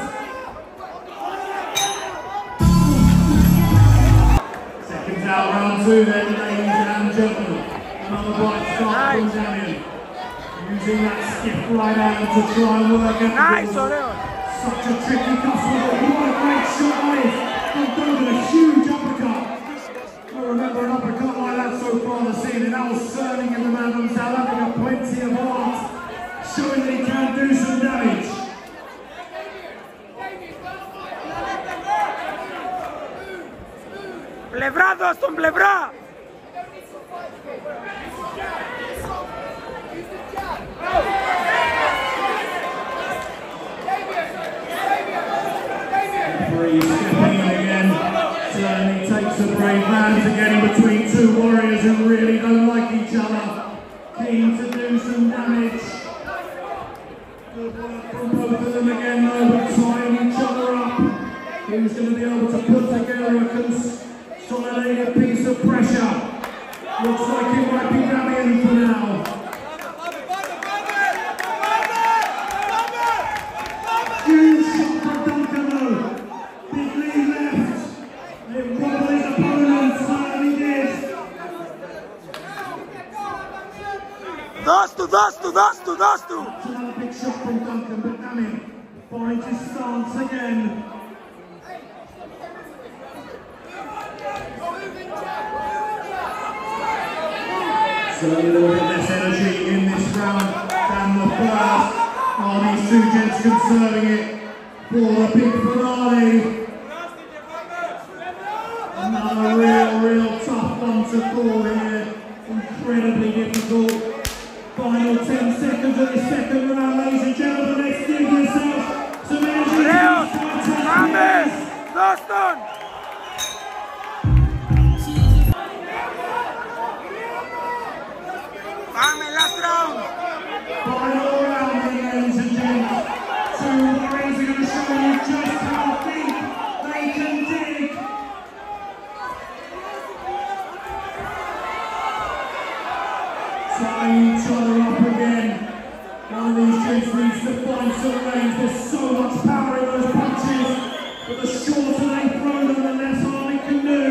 [SPEAKER 11] Seconds out, round two then, ladies and gentlemen. Another bright start from Damian. Using that stiff right hand to try and work out.
[SPEAKER 1] Nice, Oreos!
[SPEAKER 11] Such a tricky customer, but what a great shot that is. From Duncan, a huge uppercut. I remember an uppercut like that so far this evening. That was certainly giving the man from South Africa plenty of heart, showing that he can do some damage.
[SPEAKER 1] Πλευρά, δώσ' τον πλευρά!
[SPEAKER 11] Stepping in again, certainly takes a brave man to get in between two warriors who really don't like each other. Keen to do some damage. Good work from both of them again though, but tying each other up. Who's going to be able to put together a consolidated piece of pressure? Looks like it might be Damian for now. Huge shot for Duncan though. Big lead left. It wobbled his opponent, certainly did.
[SPEAKER 1] Δώσ' του, δώσ' του, δώσ' του, δώσ' του!
[SPEAKER 11] Another big shot from Duncan, but Damian finds his stance again. Certainly a little bit less energy in this round than the first. Are these two gents conserving it for the big finale? Another real, real tough one to call here. Incredibly difficult. Final ten seconds of the second round, ladies and gentlemen. Let's give yourself some energy.
[SPEAKER 1] Oreos! Πάμε! Δώσ' τον! Πάμε, last round!
[SPEAKER 11] Final round, ladies and gents. Two warriors are going to show you just how deep they can dig. Tying each other up again. One of these James needs to find some range. There's so much power in those punches, but the shorter they throw them, the less harm it can do.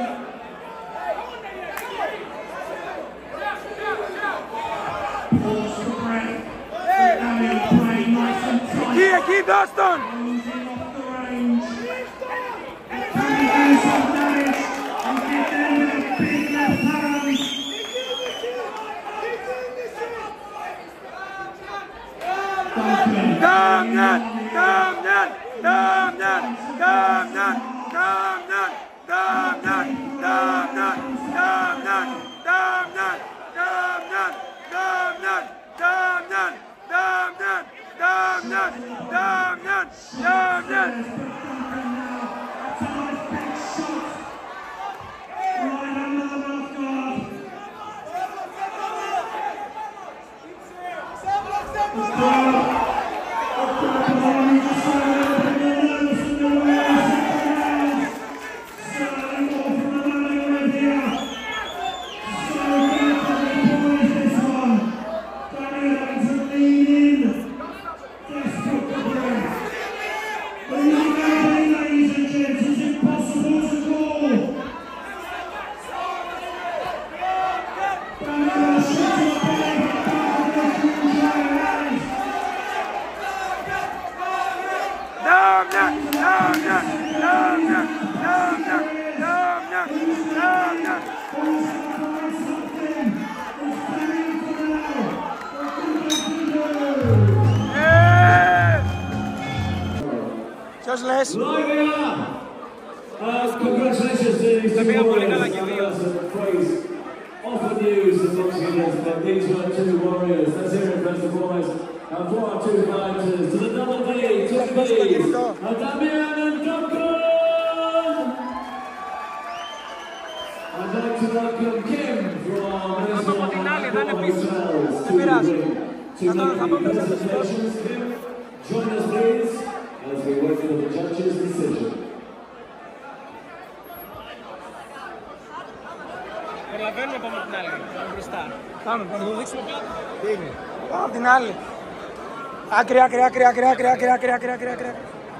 [SPEAKER 11] Pause for breath. Damian playing nice and tight.
[SPEAKER 1] Εκεί, εκεί, δώσ' τον!
[SPEAKER 11] Losing off the range. Can he do some damage and get there with a big left hand?
[SPEAKER 1] Damian! Damian! Damian! Damian! Damian! Damian! Damian! Damian! Damian! Damian! Damian! Damian! Damian! Damian! Damian! Damian! Ποιος λες?
[SPEAKER 10] Congratulations to these two warriors. Often used as boxing against, but these were two warriors. Let's hear it first and foremost. And for our two fighters, to the double B, to the B's, and Damian and Duncan! I'd like to welcome Kim from Minnesota Hotels to the ring. To make the presentations, Kim, join us please, as we wait for the judges' decision.
[SPEAKER 6] Προλαβαίνουμε από την άλλη, μπροστά.
[SPEAKER 1] Πάμε, πάμε.
[SPEAKER 6] Να το δείξουμε κάτω.
[SPEAKER 1] Τι είναι? Πάμε από την άλλη. Άκρη, άκρη, άκρη, άκρη, άκρη, άκρη, άκρη, άκρη, άκρη, άκρη.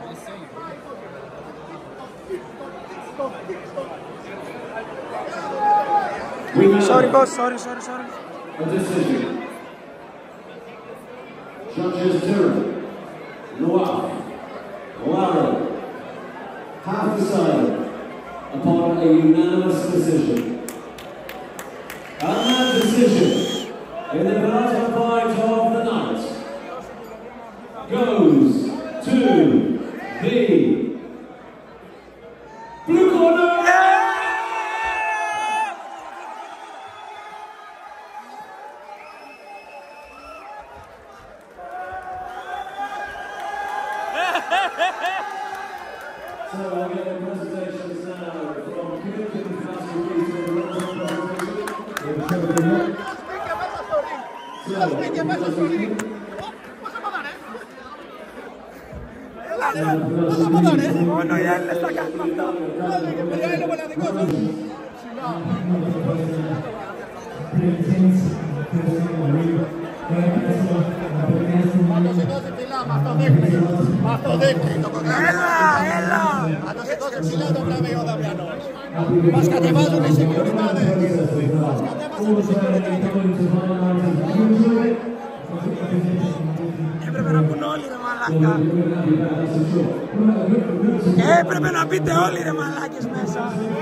[SPEAKER 1] Sorry, boss, sorry, sorry, sorry.
[SPEAKER 10] A decision. Judges Turin, Noir, Lara have decided upon a unanimous decision. And that decision, in the penultimate fight of the night, goes to the blue corner. So we'll get the presentations now from Community
[SPEAKER 1] Μόνο οι Έλληνες θα κάνουν αυτό.
[SPEAKER 16] Θα το σηκώσει ψηλά, μ' αυτό δείχνει. Μ' αυτό δείχνει το κοκκινό.
[SPEAKER 1] Έλα, έλα.
[SPEAKER 16] Θα το σηκώσει ψηλά το βράδυ ο Δαμιανός. Μας κατεβάζουν οι σεκιουριτάδες. Μας κατέβαζουν οι σεκιουριτάδες.
[SPEAKER 1] Έπρεπε να πουν όλοι ρε μαλάκα. Έπρεπε να πείτε όλοι ρε μαλάκες μέσα.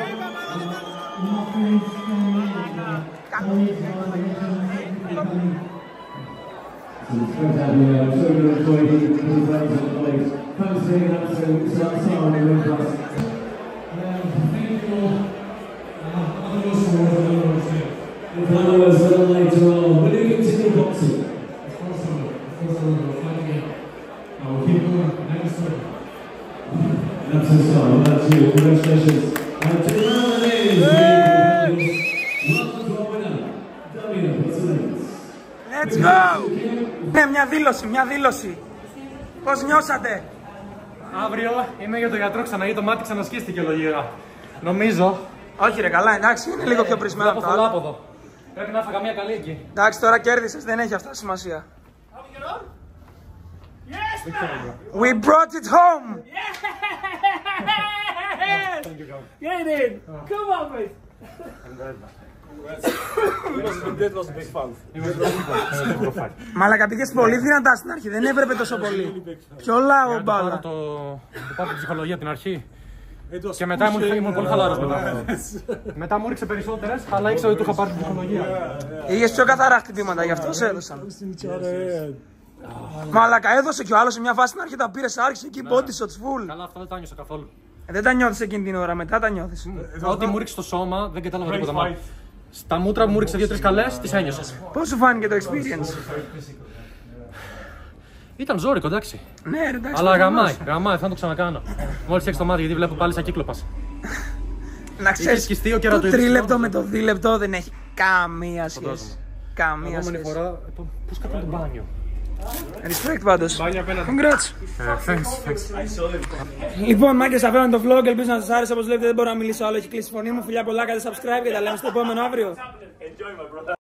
[SPEAKER 1] Let's go! Ναι, μια δήλωση, μια δήλωση. Πώς νιώσατε?
[SPEAKER 6] Αύριο είμαι για τον γιατρό ξανά, γιατί το μάτι ξανασκίστηκε λογικά. Νομίζω.
[SPEAKER 1] Όχι ρε, καλά, εντάξει, είναι λίγο πιο πρισμένο από το άλλο.
[SPEAKER 6] Πρέπει να έφαγα μια καλή εκεί.
[SPEAKER 1] Εντάξει, τώρα κέρδισες, δεν έχει αυτά σημασία. We brought it home!
[SPEAKER 15] Yes! Get in! Come on, mate!
[SPEAKER 17] That was a big fun.
[SPEAKER 1] Μαλακα, πήγες πολύ δυνατά στην αρχή, δεν έπρεπε τόσο πολύ. Πιο λαό μπάλα.
[SPEAKER 17] Το πάρω την ψυχολογία από την αρχή. Και μετά ήμουν πολύ χαλαρός μετά. Μετά μου ρίξε περισσότερες, αλλά ήξερα ότι του είχα πάρει την ψυχολογία.
[SPEAKER 1] Είχες πιο καθαρά χτυπήματα, γι' αυτό σε έδωσαν. Μαλακα, έδωσε κι ο άλλος σε μια φάση στην αρχή, τα πήρες, άρχισε εκεί body shots full.
[SPEAKER 17] Καλά, αυτά δεν τα νιώσα καθόλου.
[SPEAKER 1] Δεν τα νιώθεις εκείνη την ώρα, μετά τα νιώθεις.
[SPEAKER 17] Ό,τι μου ρίξε στο σώμα, δεν κατάλαβα τίποτα μάλλον. Στα μούτρα μου ρίξε δύο-τρεις καλές, τις ένιωσα.
[SPEAKER 1] Πώς σου φάνηκε το experience?
[SPEAKER 17] Ήταν ζώρικο, εντάξει.
[SPEAKER 1] Ναι, εντάξει.
[SPEAKER 17] Αλλά γαμάει, γαμάει, θα το ξανακάνω. Μόλις έχεις το μάτι, γιατί βλέπω πάλι σαν κύκλοπας.
[SPEAKER 1] Να ξέρεις, το τρίλεπτο με το δίλεπτο δεν έχει καμία σχέση. Καμία σχέση.
[SPEAKER 17] Επόμενη φορά, πώς κάνω το μπάνιο.
[SPEAKER 1] Respect πάντως. Congrats.
[SPEAKER 17] Thanks, thanks.
[SPEAKER 1] Λοιπόν, μάγκες, αφήνω το vlog, ελπίζω να σας άρεσε. Όπως βλέπετε δεν μπορώ να μιλήσω άλλο, έχει κλείσει η φωνή μου. Φιλιά πολλά, κάντε subscribe και τα λέμε στο επόμενο αύριο.